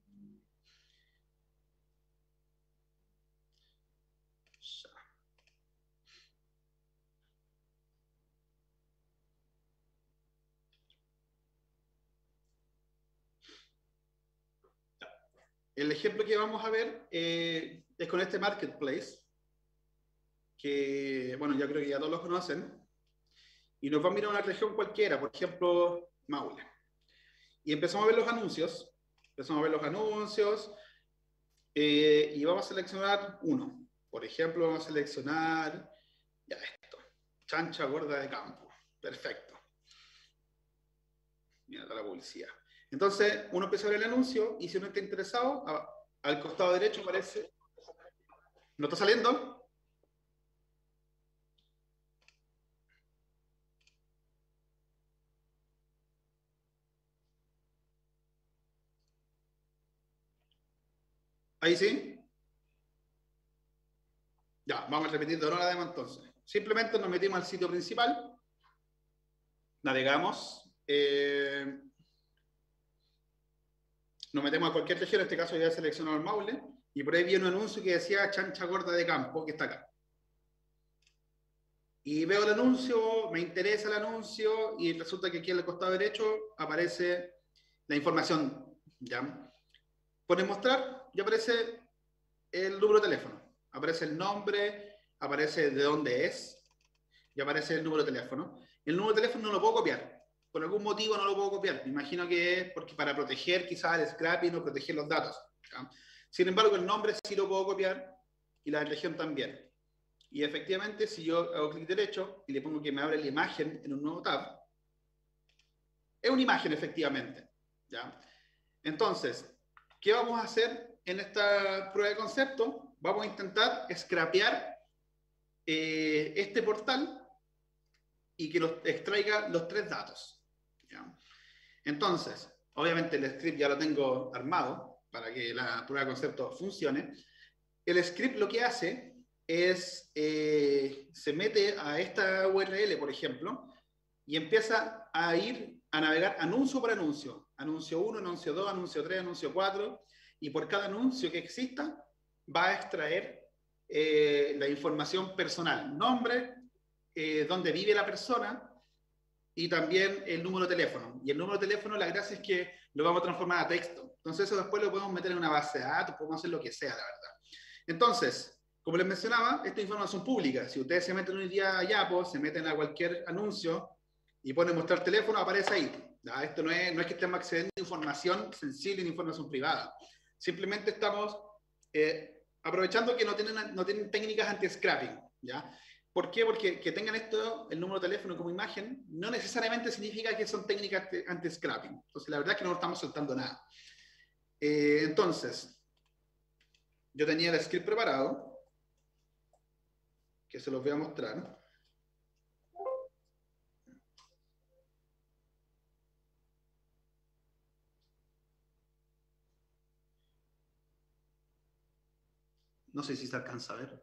El ejemplo que vamos a ver eh, es con este marketplace, que, bueno, ya creo que ya todos lo conocen, y nos va a mirar una región cualquiera, por ejemplo, Maule. Y empezamos a ver los anuncios, empezamos a ver los anuncios, eh, y vamos a seleccionar uno. Por ejemplo, vamos a seleccionar, ya esto, chancha gorda de campo. Perfecto. Mira la publicidad. Entonces, uno empieza a ver el anuncio y si uno está interesado, a, al costado derecho aparece... ¿No está saliendo? ¿Ahí sí? Ya, vamos a repetir de nuevo la demo entonces. Simplemente nos metimos al sitio principal, navegamos, eh, nos metemos a cualquier región, en este caso ya he seleccionado el Maule, y por ahí viene un anuncio que decía chancha gorda de campo, que está acá. Y veo el anuncio, me interesa el anuncio, y resulta que aquí al costado derecho aparece la información. ¿Ya? Por mostrar, ya aparece el número de teléfono, aparece el nombre, aparece de dónde es, y aparece el número de teléfono. El número de teléfono no lo puedo copiar. Por algún motivo no lo puedo copiar. Me imagino que es porque para proteger quizás el scrapping o proteger los datos. ¿Ya? Sin embargo, el nombre sí lo puedo copiar y la región también. Y efectivamente, si yo hago clic derecho y le pongo que me abre la imagen en un nuevo tab, es una imagen efectivamente. ¿Ya? Entonces, ¿qué vamos a hacer en esta prueba de concepto? Vamos a intentar scrapear eh, este portal y que los extraiga los tres datos. ¿Ya? Entonces, obviamente el script ya lo tengo armado para que la prueba de concepto funcione. El script lo que hace es, eh, se mete a esta U R L, por ejemplo, y empieza a ir a navegar anuncio por anuncio. Anuncio uno, anuncio dos, anuncio tres, anuncio cuatro, y por cada anuncio que exista va a extraer eh, la información personal, nombre, eh, dónde vive la persona, y también el número de teléfono. Y el número de teléfono, la gracia es que lo vamos a transformar a texto. Entonces eso después lo podemos meter en una base de datos, podemos hacer lo que sea, la verdad. Entonces, como les mencionaba, esta es información pública. Si ustedes se meten hoy día a Yapo, se meten a cualquier anuncio y ponen mostrar teléfono, aparece ahí. ¿Ya? Esto no es, no es que estemos accediendo a información sensible ni información privada. Simplemente estamos eh, aprovechando que no tienen, no tienen técnicas anti-scrapping, ¿ya? ¿Por qué? Porque que tengan esto, el número de teléfono como imagen, no necesariamente significa que son técnicas anti-scrapping. Entonces, la verdad es que no estamos soltando nada. Eh, entonces, yo tenía el script preparado, que se los voy a mostrar. No sé si se alcanza a ver.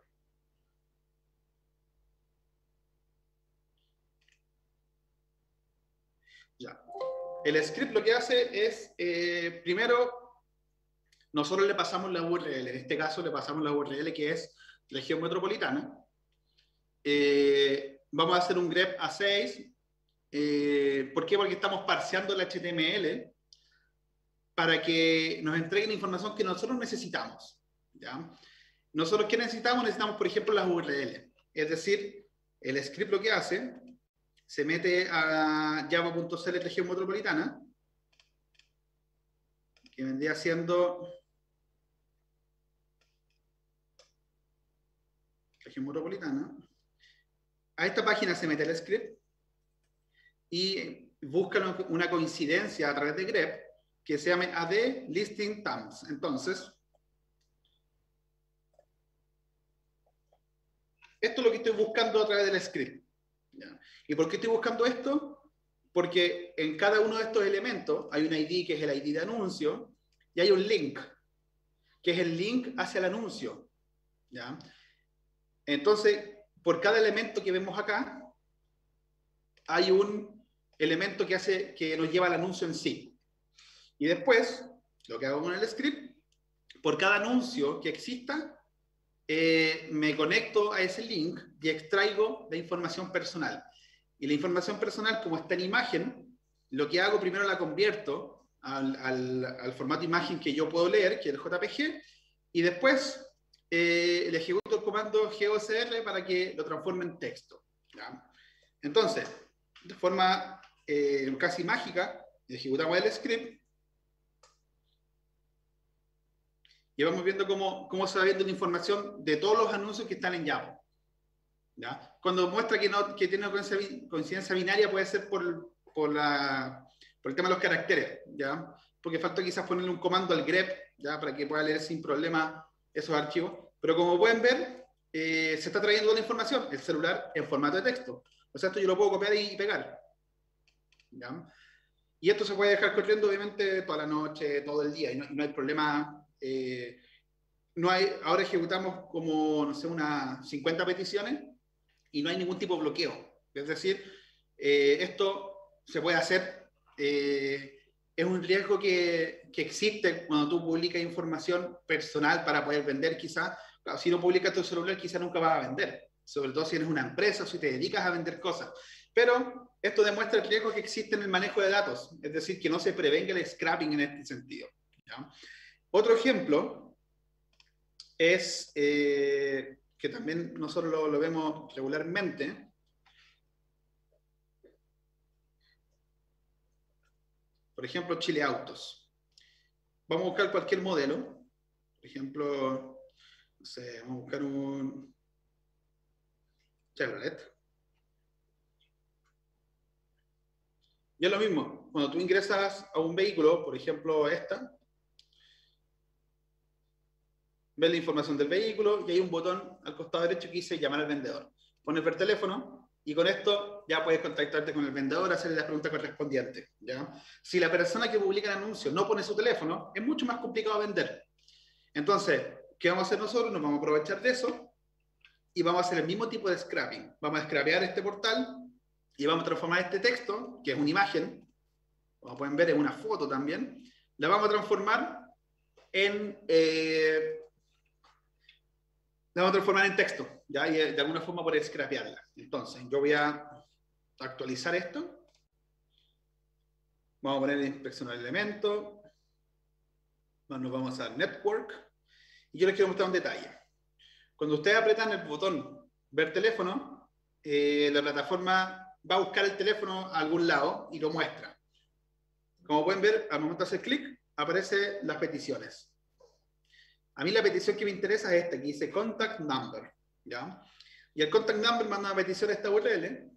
Ya. El script lo que hace es, eh, primero, nosotros le pasamos la U R L. En este caso le pasamos la U R L que es región metropolitana. Eh, vamos a hacer un grep A seis. Eh, ¿Por qué? Porque estamos parseando el H T M L para que nos entreguen información que nosotros necesitamos, ¿ya? Nosotros, ¿qué necesitamos? Necesitamos, por ejemplo, las U R L. Es decir, el script lo que hace, se mete a java.cl región metropolitana, que vendría siendo región metropolitana. A esta página se mete el script y busca una coincidencia a través de grep que se llame A D listing terms. Entonces, esto es lo que estoy buscando a través del script, ¿ya? ¿Y por qué estoy buscando esto? Porque en cada uno de estos elementos hay un I D que es el I D de anuncio y hay un link, que es el link hacia el anuncio, ¿ya? Entonces, por cada elemento que vemos acá, hay un elemento que, hace, que nos lleva al anuncio en sí. Y después, lo que hago con el script, por cada anuncio que exista, eh, me conecto a ese link y extraigo la información personal. Y la información personal, como está en imagen, lo que hago primero la convierto al, al, al formato imagen que yo puedo leer, que es el J P G, y después eh, le ejecuto el comando G O C R para que lo transforme en texto, ¿ya? Entonces, de forma eh, casi mágica, ejecutamos el script y vamos viendo cómo, cómo se va viendo la información de todos los anuncios que están en Java, ¿ya? Cuando muestra que, no, que tiene una coincidencia binaria puede ser por, por, la, por el tema de los caracteres, ¿ya? Porque falta quizás ponerle un comando al grep, ¿ya? Para que pueda leer sin problema esos archivos. Pero como pueden ver, eh, se está trayendo la información, el celular en formato de texto. O sea, esto yo lo puedo copiar y pegar, ¿ya? Y esto se puede dejar corriendo, obviamente, toda la noche, todo el día, y no, y no hay problema. Eh, no hay, ahora ejecutamos como, no sé, unas cincuenta peticiones y no hay ningún tipo de bloqueo. Es decir, eh, esto se puede hacer, eh, es un riesgo que, que existe cuando tú publicas información personal para poder vender quizás. Claro, si no publicas tu celular quizás nunca vas a vender, sobre todo si eres una empresa o si te dedicas a vender cosas. Pero esto demuestra el riesgo que existe en el manejo de datos, es decir, que no se prevenga el scrapping en este sentido, ¿ya? Otro ejemplo es, eh, que también nosotros lo, lo vemos regularmente, por ejemplo, Chile Autos. Vamos a buscar cualquier modelo, por ejemplo, no sé, vamos a buscar un Chevrolet. Y es lo mismo, cuando tú ingresas a un vehículo, por ejemplo esta, ves la información del vehículo y hay un botón al costado derecho que dice llamar al vendedor. Pones ver teléfono y con esto ya puedes contactarte con el vendedor, hacerle las preguntas correspondientes, ¿ya? Si la persona que publica el anuncio no pone su teléfono, es mucho más complicado vender. Entonces, ¿qué vamos a hacer nosotros? Nos vamos a aprovechar de eso y vamos a hacer el mismo tipo de scrapping. Vamos a scrapear este portal y vamos a transformar este texto, que es una imagen, como pueden ver, es una foto también, la vamos a transformar en... Eh, la vamos a transformar en texto, ¿ya? Y de alguna forma poder scrapearla. Entonces, yo voy a actualizar esto. Vamos a poner inspeccionar el elemento. Nos vamos a Network. Y yo les quiero mostrar un detalle. Cuando ustedes apretan el botón ver teléfono, eh, la plataforma va a buscar el teléfono a algún lado y lo muestra. Como pueden ver, al momento de hacer clic, aparecen las peticiones. A mí la petición que me interesa es esta, que dice contact number, ¿ya? Y el contact number manda una petición a esta U R L,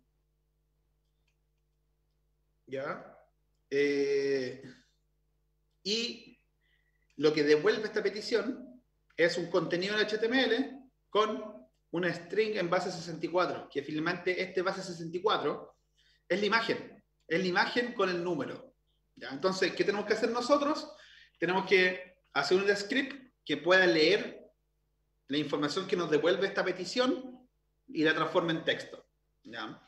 ¿ya? Eh, y lo que devuelve esta petición es un contenido en H T M L con una string en base sesenta y cuatro, que finalmente este base sesenta y cuatro es la imagen, es la imagen con el número, ¿ya? Entonces, ¿qué tenemos que hacer nosotros? Tenemos que hacer un script que pueda leer la información que nos devuelve esta petición y la transforma en texto, ¿ya?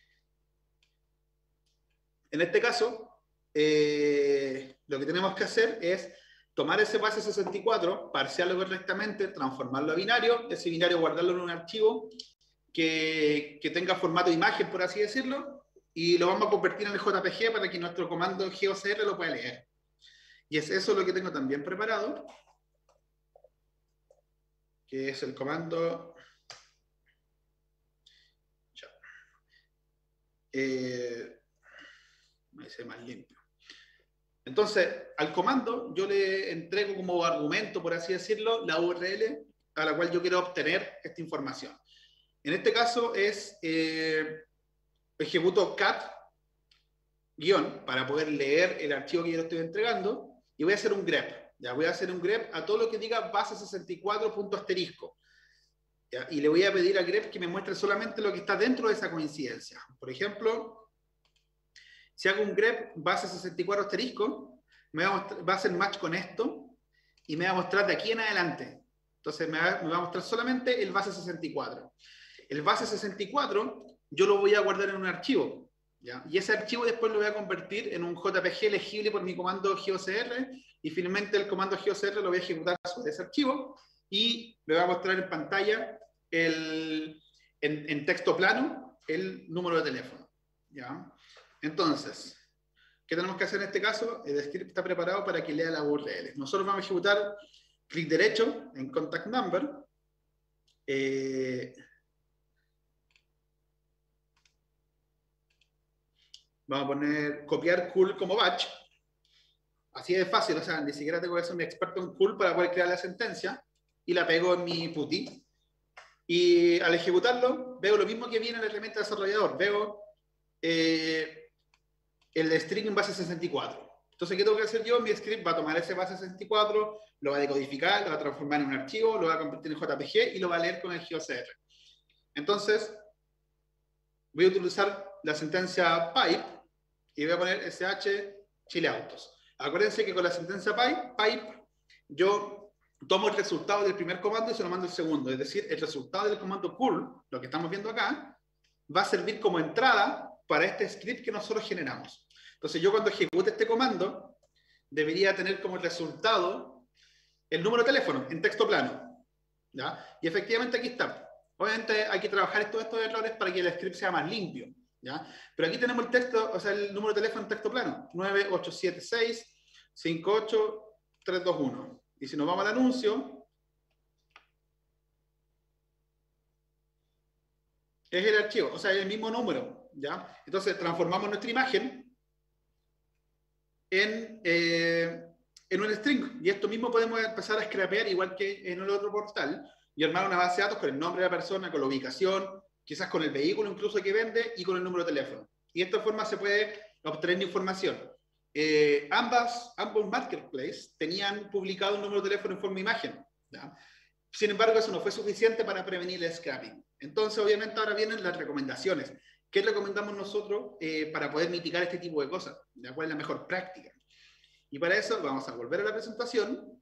En este caso, eh, lo que tenemos que hacer es tomar ese base sesenta y cuatro, parsearlo correctamente, transformarlo a binario, ese binario guardarlo en un archivo que, que tenga formato de imagen, por así decirlo, y lo vamos a convertir en el J P G para que nuestro comando G O C R lo pueda leer. Y es eso lo que tengo también preparado, que es el comando... Ya. Eh, me dice más limpio. Entonces, al comando yo le entrego como argumento, por así decirlo, la U R L a la cual yo quiero obtener esta información. En este caso es, eh, ejecuto cat guión para poder leer el archivo que yo le estoy entregando y voy a hacer un grep. Ya voy a hacer un grep a todo lo que diga base sesenta y cuatro punto asterisco. ¿Ya? Y le voy a pedir a grep que me muestre solamente lo que está dentro de esa coincidencia. Por ejemplo, si hago un grep base sesenta y cuatro asterisco, me va a, mostrar, va a hacer match con esto y me va a mostrar de aquí en adelante. Entonces me va, me va a mostrar solamente el base sesenta y cuatro. El base sesenta y cuatro yo lo voy a guardar en un archivo, ¿ya? Y ese archivo después lo voy a convertir en un J P G legible por mi comando G O C R y finalmente el comando G O C R lo voy a ejecutar sobre ese archivo y le voy a mostrar en pantalla el, en, en texto plano el número de teléfono, ¿ya? Entonces, ¿qué tenemos que hacer en este caso? El script está preparado para que lea la U R L. Nosotros vamos a ejecutar clic derecho en contact number. Eh, vamos a poner copiar cool como batch. Así de fácil, o sea, ni siquiera tengo que ser un experto en cool para poder crear la sentencia. Y la pego en mi putty. Y al ejecutarlo, veo lo mismo que viene en la herramienta de desarrollador. Veo... Eh, el string en base sesenta y cuatro. Entonces, ¿qué tengo que hacer yo? Mi script va a tomar ese base sesenta y cuatro, lo va a decodificar, lo va a transformar en un archivo, lo va a convertir en J P G y lo va a leer con el G O C R. Entonces, voy a utilizar la sentencia pipe y voy a poner sh chileautos. Acuérdense que con la sentencia pipe, pipe, yo tomo el resultado del primer comando y se lo mando al segundo. Es decir, el resultado del comando curl, lo que estamos viendo acá, va a servir como entrada para este script que nosotros generamos. Entonces yo cuando ejecute este comando debería tener como resultado el número de teléfono en texto plano, ¿ya? Y efectivamente aquí está. Obviamente hay que trabajar todos estos errores para que el script sea más limpio, ¿ya? Pero aquí tenemos el texto, o sea, el número de teléfono en texto plano, nueve ocho siete seis cinco ocho tres dos uno. Y si nos vamos al anuncio, es el archivo, o sea, es el mismo número, ¿ya? Entonces transformamos nuestra imagen en, eh, en un string. Y esto mismo podemos empezar a scrapear igual que en el otro portal y armar una base de datos con el nombre de la persona, con la ubicación, quizás con el vehículo incluso que vende y con el número de teléfono. Y de esta forma se puede obtener información. Eh, ambas, ambos marketplaces tenían publicado un número de teléfono en forma de imagen, ¿ya? Sin embargo, eso no fue suficiente para prevenir el scrapping. Entonces, obviamente, ahora vienen las recomendaciones. ¿Qué recomendamos nosotros eh, para poder mitigar este tipo de cosas? ¿De cuál es la mejor práctica? Y para eso vamos a volver a la presentación.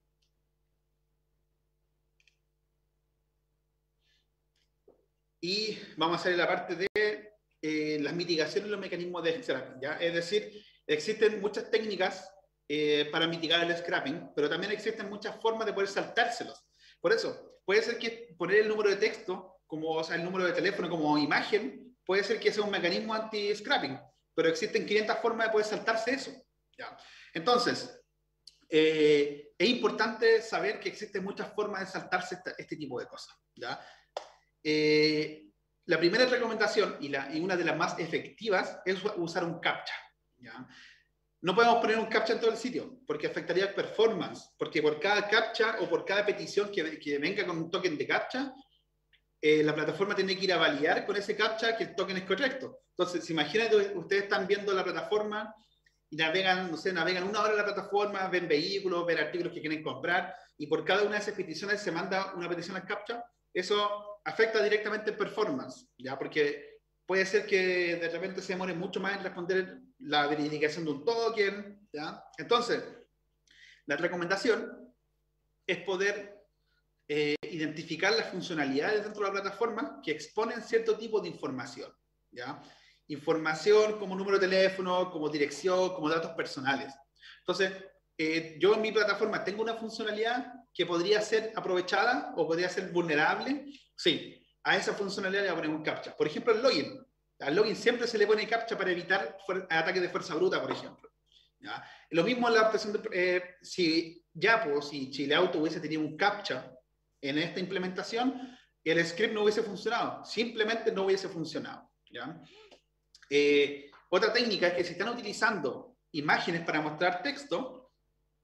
Y vamos a hacer la parte de eh, las mitigaciones y los mecanismos de scrapping, ¿ya? Es decir, existen muchas técnicas eh, para mitigar el scrapping, pero también existen muchas formas de poder saltárselos. Por eso, puede ser que poner el número de texto, como, o sea, el número de teléfono como imagen, puede ser que sea un mecanismo anti-scrapping, pero existen quinientas formas de poder saltarse eso, ¿ya? Entonces, eh, es importante saber que existen muchas formas de saltarse esta, este tipo de cosas, ¿ya? Eh, la primera recomendación, y, la, y una de las más efectivas, es usar un CAPTCHA, ¿ya? no podemos poner un captcha en todo el sitio, porque afectaría el performance, porque por cada captcha o por cada petición que, que venga con un token de captcha, eh, la plataforma tiene que ir a validar con ese captcha que el token es correcto. Entonces, si imagínate, ustedes están viendo la plataforma y navegan, no sé, navegan una hora en la plataforma, ven vehículos, ven artículos que quieren comprar, y por cada una de esas peticiones se manda una petición al captcha, eso afecta directamente el performance, ¿ya? Porque puede ser que de repente se demore mucho más en responder la verificación de un token, ¿ya? Entonces, la recomendación es poder eh, identificar las funcionalidades dentro de la plataforma que exponen cierto tipo de información, ¿ya? Información como número de teléfono, como dirección, como datos personales. Entonces, eh, yo en mi plataforma tengo una funcionalidad que podría ser aprovechada o podría ser vulnerable. Sí, a esa funcionalidad le voy a poner un captcha. Por ejemplo, el login. Al login siempre se le pone captcha para evitar ataques de fuerza bruta, por ejemplo. ¿Ya? Lo mismo en la opción de, eh, si Yapo, si Chileauto hubiese tenido un captcha en esta implementación, el script no hubiese funcionado. Simplemente no hubiese funcionado, ¿ya? Eh, otra técnica es que si están utilizando imágenes para mostrar texto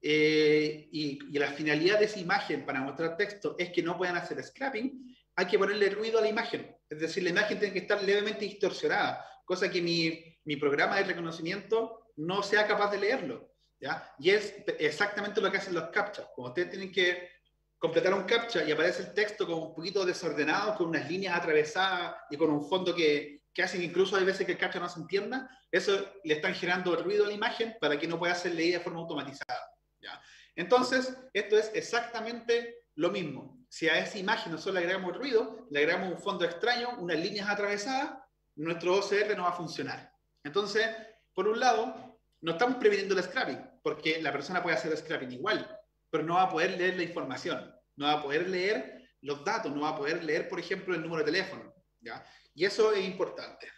eh, y, y la finalidad de esa imagen para mostrar texto es que no puedan hacer scrapping, hay que ponerle ruido a la imagen. Es decir, la imagen tiene que estar levemente distorsionada, cosa que mi, mi programa de reconocimiento no sea capaz de leerlo, ¿ya? Y es exactamente lo que hacen los captchas. Como ustedes tienen que completar un captcha y aparece el texto como un poquito desordenado, con unas líneas atravesadas y con un fondo que, que hacen incluso hay veces que el captcha no se entienda, eso le están generando ruido a la imagen para que no pueda ser leída de forma automatizada, ¿ya? Entonces, esto es exactamente lo mismo. Si a esa imagen nosotros le agregamos ruido, le agregamos un fondo extraño, unas líneas atravesadas, nuestro O C R no va a funcionar. Entonces, por un lado, no estamos previniendo el scrapping, porque la persona puede hacer el scrapping igual, pero no va a poder leer la información, no va a poder leer los datos, no va a poder leer, por ejemplo, el número de teléfono, ¿ya? Y eso es importante.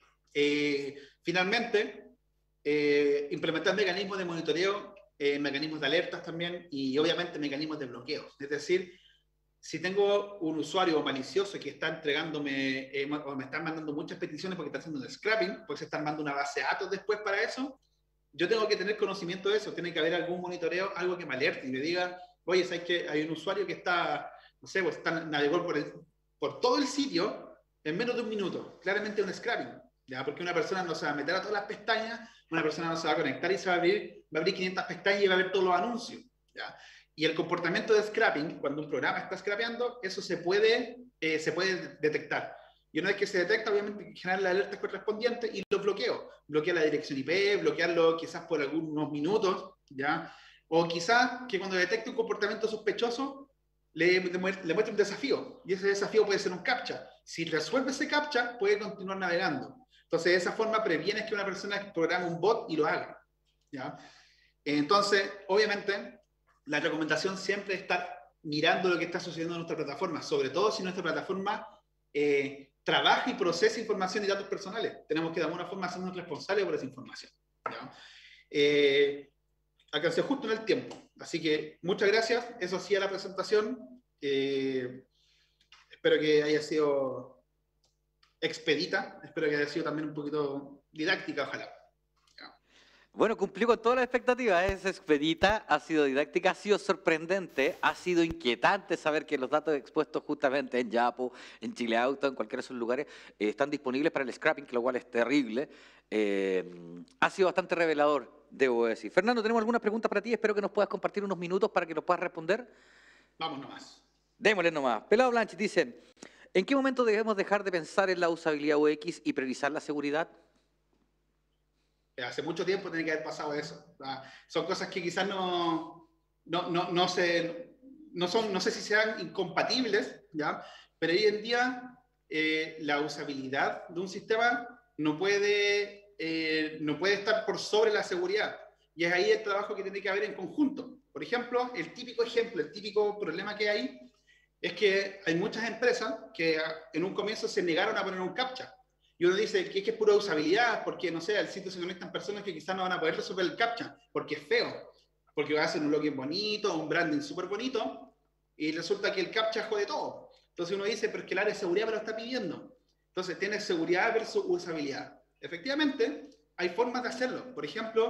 Eh, finalmente, eh, implementar mecanismos de monitoreo, eh, mecanismos de alertas también y obviamente mecanismos de bloqueo. Es decir, si tengo un usuario malicioso que está entregándome eh, o me están mandando muchas peticiones porque está haciendo un scrapping, porque se están mandando una base de datos después para eso, yo tengo que tener conocimiento de eso, tiene que haber algún monitoreo, algo que me alerte y me diga, oye, ¿sabes que hay un usuario que está, no sé, pues está, navegó por, el, por todo el sitio en menos de un minuto? Claramente un scrapping, ¿ya? Porque una persona no se va a meter a todas las pestañas, una persona no se va a conectar y se va a abrir, va a abrir quinientas pestañas y va a ver todos los anuncios, ¿ya? Y el comportamiento de scrapping, cuando un programa está scrapeando, eso se puede, eh, se puede detectar. Y una vez que se detecta, obviamente hay que generar la alerta correspondiente y lo bloqueo. Bloquea la dirección I P, bloquearlo quizás por algunos minutos, ¿ya? O quizás que cuando detecte un comportamiento sospechoso, le, le muestre un desafío. Y ese desafío puede ser un captcha. Si resuelve ese captcha, puede continuar navegando. Entonces, de esa forma previenes que una persona programe un bot y lo haga, ¿ya? Entonces, obviamente, la recomendación siempre es estar mirando lo que está sucediendo en nuestra plataforma, sobre todo si nuestra plataforma eh, trabaja y procesa información y datos personales. Tenemos que de alguna forma hacernos responsables por esa información, ¿ya? Eh, alcancé justo en el tiempo, así que muchas gracias. Eso hacía la presentación. Eh, espero que haya sido expedita, espero que haya sido también un poquito didáctica, ojalá. Bueno, cumplió con todas las expectativas, es expedita, ha sido didáctica, ha sido sorprendente, ha sido inquietante saber que los datos expuestos justamente en Yapo, en Chileauto, en cualquiera de esos lugares, eh, están disponibles para el scrapping, lo cual es terrible. Eh, ha sido bastante revelador, debo decir. Fernando, tenemos algunas preguntas para ti, espero que nos puedas compartir unos minutos para que nos puedas responder. Vamos nomás. Démosle nomás. Pelado Blanche dice, ¿en qué momento debemos dejar de pensar en la usabilidad U X y priorizar la seguridad? Hace mucho tiempo tiene que haber pasado eso. Son cosas que quizás no, no, no, no, se, no, son, no sé si sean incompatibles, ¿ya? Pero hoy en día eh, la usabilidad de un sistema no puede, eh, no puede estar por sobre la seguridad. Y es ahí el trabajo que tiene que haber en conjunto. Por ejemplo, el típico ejemplo, el típico problema que hay es que hay muchas empresas que en un comienzo se negaron a poner un captcha. Y uno dice que es, que es pura usabilidad, porque, no sé, al sitio se conectan personas que quizás no van a poder resolver el captcha, porque es feo, porque va a hacer un login bonito, un branding súper bonito, y resulta que el captcha jode todo. Entonces uno dice, pero es que el área de seguridad me lo está pidiendo. Entonces tiene seguridad versus usabilidad. Efectivamente, hay formas de hacerlo. Por ejemplo,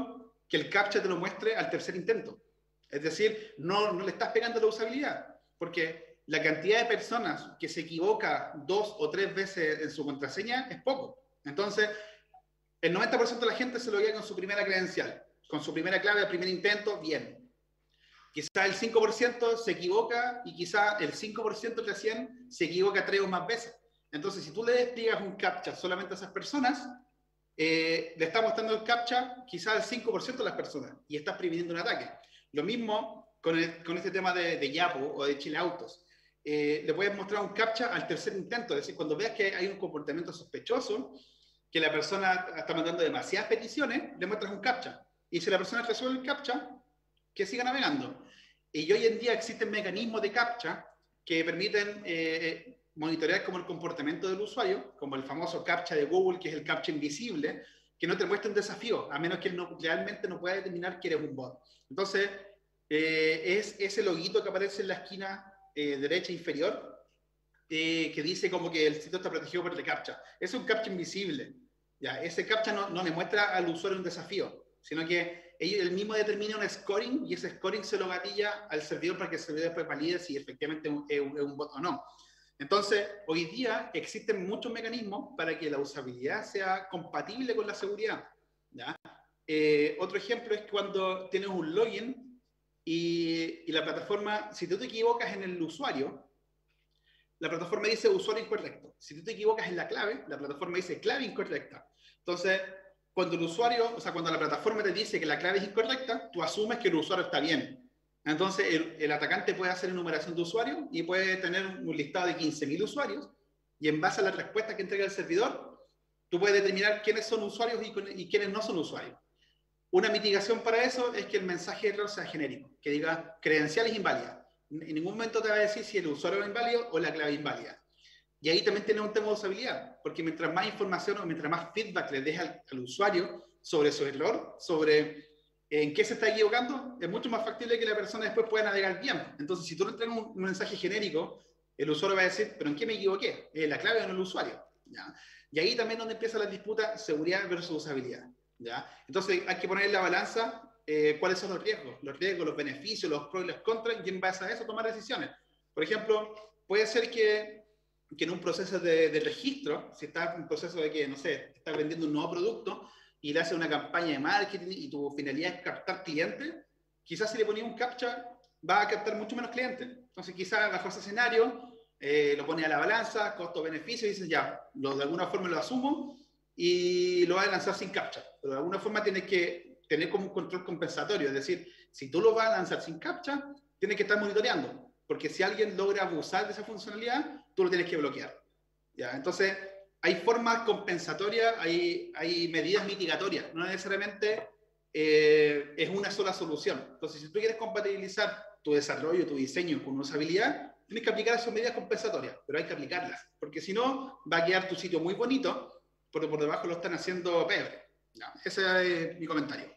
que el captcha te lo muestre al tercer intento. Es decir, no, no le estás pegando la usabilidad, porque la cantidad de personas que se equivoca dos o tres veces en su contraseña es poco. Entonces, el noventa por ciento de la gente se loguea con su primera credencial, con su primera clave al primer intento, bien. Quizá el cinco por ciento se equivoca y quizá el cinco por ciento de cien se equivoca tres o más veces. Entonces, si tú le despliegas un captcha solamente a esas personas, eh, le estás mostrando el captcha quizá al cinco por ciento de las personas y estás previniendo un ataque. Lo mismo con, el, con este tema de, de Yapo o de Chile Autos. Eh, le puedes mostrar un captcha al tercer intento, es decir, cuando veas que hay un comportamiento sospechoso, que la persona está mandando demasiadas peticiones, le muestras un captcha. Y si la persona resuelve el captcha, que siga navegando. Y hoy en día existen mecanismos de captcha que permiten eh, monitorear como el comportamiento del usuario, como el famoso captcha de Google, que es el captcha invisible, que no te muestra un desafío, a menos que él no, realmente no pueda determinar que eres un bot. Entonces, eh, es ese loguito que aparece en la esquina eh, derecha inferior, eh, que dice como que el sitio está protegido por el captcha. Es un captcha invisible. Ya, ese captcha no, no le muestra al usuario un desafío, sino que él mismo determina un scoring y ese scoring se lo gatilla al servidor para que el servidor después valide si efectivamente es un, es un bot o no. Entonces, hoy día existen muchos mecanismos para que la usabilidad sea compatible con la seguridad. ¿Ya? Eh, otro ejemplo es cuando tienes un login y, y la plataforma, si tú te equivocas en el usuario, la plataforma dice usuario incorrecto. Si tú te equivocas en la clave, la plataforma dice clave incorrecta. Entonces, cuando el usuario, o sea, cuando la plataforma te dice que la clave es incorrecta, tú asumes que el usuario está bien. Entonces, el, el atacante puede hacer enumeración de usuarios y puede tener un listado de quince mil usuarios y en base a la respuesta que entrega el servidor, tú puedes determinar quiénes son usuarios y, y quiénes no son usuarios. Una mitigación para eso es que el mensaje de error sea genérico, que diga credenciales inválidas. En ningún momento te va a decir si el usuario es inválido o la clave inválida. Y ahí también tiene un tema de usabilidad, porque mientras más información o mientras más feedback le deja al, al usuario sobre su error, sobre en qué se está equivocando, es mucho más factible que la persona después pueda navegar bien. Entonces, si tú le entregas un, un mensaje genérico, el usuario va a decir, ¿pero en qué me equivoqué? ¿Eh, ¿La clave o no el usuario? ¿Ya? Y ahí también es donde empieza la disputa seguridad versus usabilidad. ¿Ya? Entonces, hay que poner en la balanza eh, cuáles son los riesgos, los riesgos, los beneficios, los pros y los contras, y en base a eso tomar decisiones. Por ejemplo, puede ser que que en un proceso de, de registro, si estás en un proceso de que, no sé, estás vendiendo un nuevo producto y le haces una campaña de marketing y tu finalidad es captar clientes, quizás si le pones un captcha va a captar mucho menos clientes. Entonces quizás bajo ese escenario eh, lo pones a la balanza, costo-beneficio y dices ya, lo, de alguna forma lo asumo y lo vas a lanzar sin captcha. Pero de alguna forma tienes que tener como un control compensatorio, es decir, si tú lo vas a lanzar sin captcha, tienes que estar monitoreando. Porque si alguien logra abusar de esa funcionalidad, tú lo tienes que bloquear. ¿Ya? Entonces, hay formas compensatorias, hay, hay medidas mitigatorias. No necesariamente eh, es una sola solución. Entonces, si tú quieres compatibilizar tu desarrollo, tu diseño con usabilidad, tienes que aplicar esas medidas compensatorias, pero hay que aplicarlas. Porque si no, va a quedar tu sitio muy bonito, porque por debajo lo están haciendo peor. ¿Ya? Ese es mi comentario.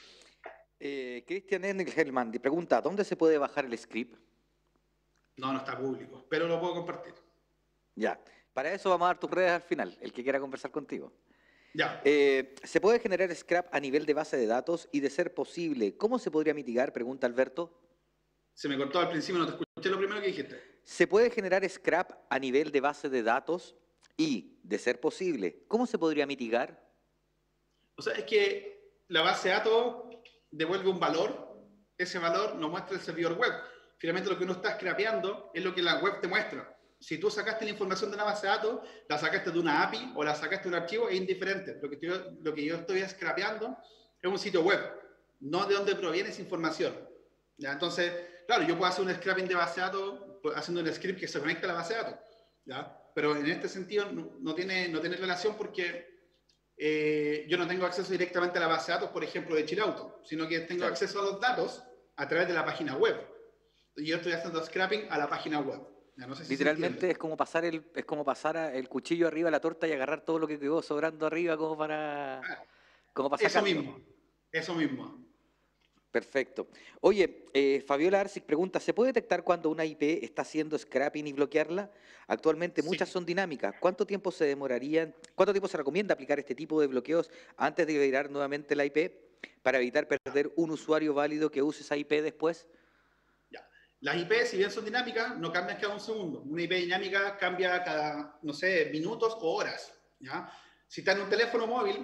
Eh, Cristian Engelman pregunta, ¿dónde se puede bajar el script? No, no está público, pero lo puedo compartir. Ya, para eso vamos a dar tus redes al final, el que quiera conversar contigo. Ya. Eh, ¿Se puede generar scrap a nivel de base de datos? Y de ser posible, ¿cómo se podría mitigar? Pregunta Alberto. Se me cortó al principio, no te escuché lo primero que dijiste. ¿Se puede generar scrap a nivel de base de datos? Y, de ser posible, ¿cómo se podría mitigar? O sea, es que la base de datos devuelve un valor, ese valor nos muestra el servidor web. Finalmente lo que uno está scrapeando es lo que la web te muestra. Si tú sacaste la información de una base de datos, la sacaste de una A P I o la sacaste de un archivo, es indiferente. Lo que yo, lo que yo estoy scrapeando es un sitio web, no de dónde proviene esa información. ¿Ya? Entonces, claro, yo puedo hacer un scrapping de base de datos haciendo un script que se conecta a la base de datos. ¿Ya? Pero en este sentido no, no, tiene, no tiene relación porque eh, yo no tengo acceso directamente a la base de datos, por ejemplo, de Chile Auto, sino que tengo Claro. acceso a los datos a través de la página web. Yo estoy haciendo scrapping a la página web. Ya, no sé si literalmente es como pasar el es como pasar a, el cuchillo arriba de la torta y agarrar todo lo que quedó sobrando arriba como para ah, como para eso sacarlo. mismo, eso mismo. Perfecto. Oye, eh, Fabiola Arcic pregunta, ¿se puede detectar cuando una I P está haciendo scrapping y bloquearla? Actualmente Sí. muchas son dinámicas. ¿Cuánto tiempo se demorarían? ¿Cuánto tiempo se recomienda aplicar este tipo de bloqueos antes de liberar nuevamente la I P? Para evitar perder un usuario válido que use esa I P después. Ya. Las I P, si bien son dinámicas, no cambian cada un segundo. Una I P dinámica cambia cada, no sé, minutos o horas. ¿Ya? Si estás en un teléfono móvil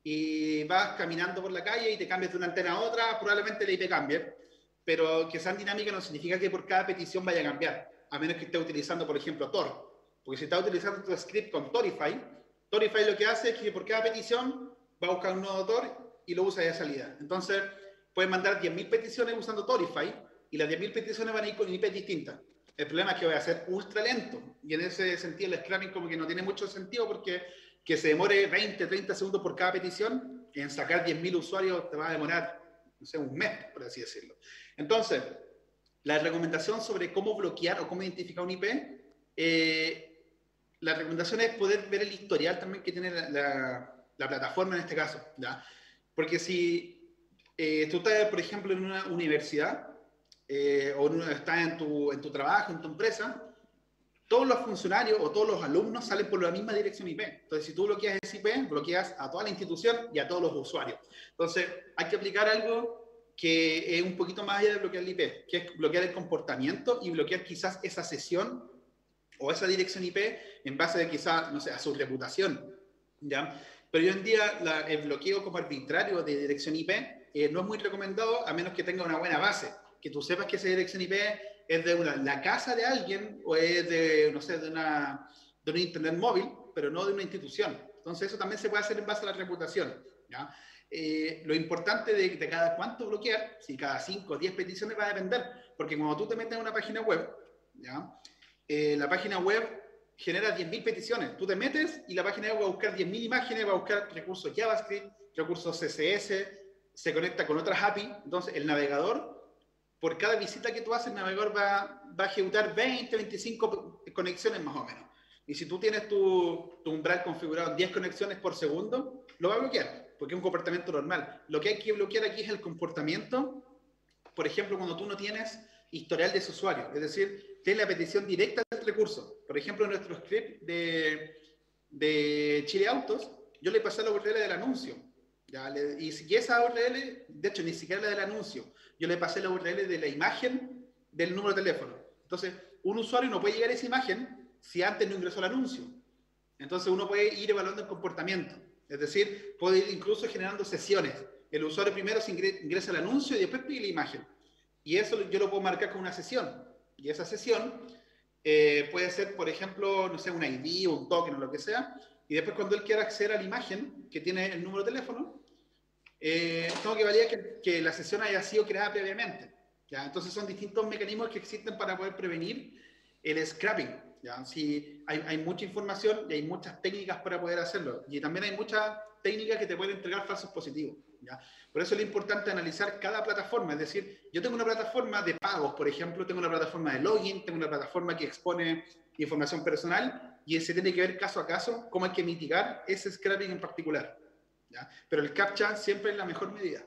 y vas caminando por la calle y te cambias de una antena a otra, probablemente la I P cambie. Pero que sean dinámicas no significa que por cada petición vaya a cambiar. A menos que estés utilizando, por ejemplo, Tor. Porque si estás utilizando tu script con Torify, Torify lo que hace es que por cada petición va a buscar un nodo Tor y lo usa de salida. Entonces, puedes mandar diez mil peticiones usando Torify y las diez mil peticiones van a ir con I P distintas. El problema es que va a ser ultra lento. Y en ese sentido, el scrapping como que no tiene mucho sentido porque que se demore veinte, treinta segundos por cada petición, en sacar diez mil usuarios te va a demorar, no sé, un mes, por así decirlo. Entonces, la recomendación sobre cómo bloquear o cómo identificar un I P, eh, la recomendación es poder ver el historial también que tiene la, la, la plataforma en este caso, ¿ya? Porque si eh, tú estás, por ejemplo, en una universidad eh, o en, estás en tu, en tu trabajo, en tu empresa, todos los funcionarios o todos los alumnos salen por la misma dirección I P. Entonces, si tú bloqueas ese I P, bloqueas a toda la institución y a todos los usuarios. Entonces, hay que aplicar algo que es un poquito más allá de bloquear el I P, que es bloquear el comportamiento y bloquear quizás esa sesión o esa dirección I P en base de quizás, no sé, a su reputación, ¿ya? Pero hoy en día la, el bloqueo como arbitrario de dirección I P eh, no es muy recomendado a menos que tenga una buena base, que tú sepas que esa dirección I P es de una, la casa de alguien o es de, no sé, de, una, de un internet móvil, pero no de una institución. Entonces eso también se puede hacer en base a la reputación, ¿ya? Eh, lo importante de, de cada cuánto bloquear, si cada cinco o diez peticiones va a depender, porque cuando tú te metes en una página web, ¿ya? Eh, la página web genera diez mil peticiones. Tú te metes y la página web va a buscar diez mil imágenes, va a buscar recursos JavaScript, recursos C S S, se conecta con otras A P I. Entonces, el navegador, por cada visita que tú haces, el navegador va, va a ejecutar veinte, veinticinco conexiones más o menos. Y si tú tienes tu, tu umbral configurado en diez conexiones por segundo, lo va a bloquear, porque es un comportamiento normal. Lo que hay que bloquear aquí es el comportamiento, por ejemplo, cuando tú no tienes historial de ese usuario, es decir, tiene la petición directa del recurso. Por ejemplo, en nuestro script de, de Chile Autos, yo le pasé la U R L del anuncio. ¿Ya? Le, y si esa U R L, de hecho, ni siquiera la del anuncio, yo le pasé la U R L de la imagen del número de teléfono. Entonces, un usuario no puede llegar a esa imagen si antes no ingresó el anuncio. Entonces, uno puede ir evaluando el comportamiento. Es decir, puede ir incluso generando sesiones. El usuario primero se ingresa el anuncio y después pide la imagen. Y eso yo lo puedo marcar con una sesión. Y esa sesión eh, puede ser, por ejemplo, no sé, un I D, un token o lo que sea. Y después cuando él quiera acceder a la imagen que tiene el número de teléfono, eh, tengo que validar que, que la sesión haya sido creada previamente. ¿Ya? Entonces son distintos mecanismos que existen para poder prevenir el scrapping. ¿Ya? Si hay, hay mucha información y hay muchas técnicas para poder hacerlo. Y también hay muchas técnicas que te pueden entregar falsos positivos. ¿Ya? Por eso es lo importante analizar cada plataforma. Es decir, yo tengo una plataforma de pagos, por ejemplo, tengo una plataforma de login, tengo una plataforma que expone información personal y se tiene que ver caso a caso cómo hay que mitigar ese scrapping en particular. ¿Ya? Pero el CAPTCHA siempre es la mejor medida.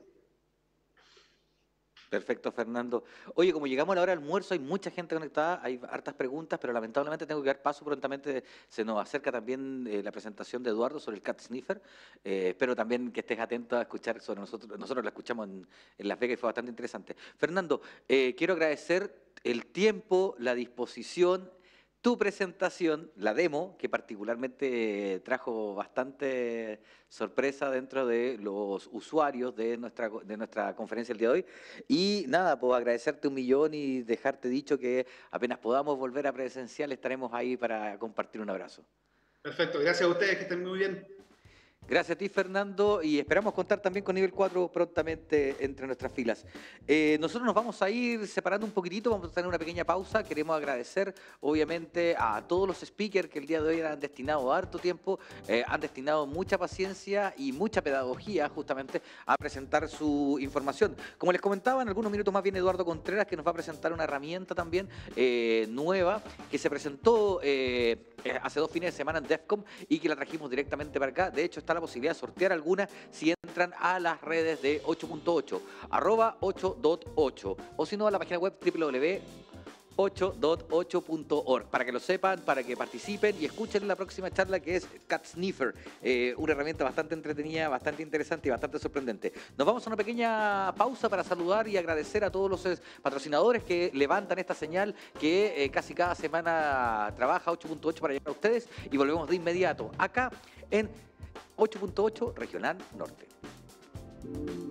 Perfecto, Fernando. Oye, como llegamos a la hora del almuerzo, hay mucha gente conectada, hay hartas preguntas, pero lamentablemente tengo que dar paso prontamente. Se nos acerca también eh, la presentación de Eduardo sobre el Cat Sniffer. Eh, espero también que estés atento a escuchar sobre nosotros. Nosotros la escuchamos en, en Las Vegas y fue bastante interesante. Fernando, eh, quiero agradecer el tiempo, la disposición, tu presentación, la demo, que particularmente trajo bastante sorpresa dentro de los usuarios de nuestra, de nuestra conferencia el día de hoy. Y nada, pues agradecerte un millón y dejarte dicho que apenas podamos volver a presencial estaremos ahí para compartir un abrazo. Perfecto, gracias a ustedes, que estén muy bien. Gracias a ti, Fernando, y esperamos contar también con Nivel cuatro prontamente entre nuestras filas. Eh, nosotros nos vamos a ir separando un poquitito, vamos a tener una pequeña pausa. Queremos agradecer, obviamente, a todos los speakers que el día de hoy han destinado harto tiempo, eh, han destinado mucha paciencia y mucha pedagogía justamente a presentar su información. Como les comentaba, en algunos minutos más viene Eduardo Contreras, que nos va a presentar una herramienta también eh, nueva, que se presentó eh, hace dos fines de semana en DEFCON y que la trajimos directamente para acá. De hecho, está la posibilidad de sortear alguna si entran a las redes de ocho punto ocho, arroba ocho punto ocho, o si no a la página web doble u doble u doble u ocho punto ocho punto org, para que lo sepan, para que participen y escuchen la próxima charla, que es Cat Sniffer, eh, una herramienta bastante entretenida, bastante interesante y bastante sorprendente. Nos vamos a una pequeña pausa para saludar y agradecer a todos los patrocinadores que levantan esta señal, que eh, casi cada semana trabaja ocho punto ocho para llegar a ustedes, y volvemos de inmediato acá en ocho punto ocho Regional Norte.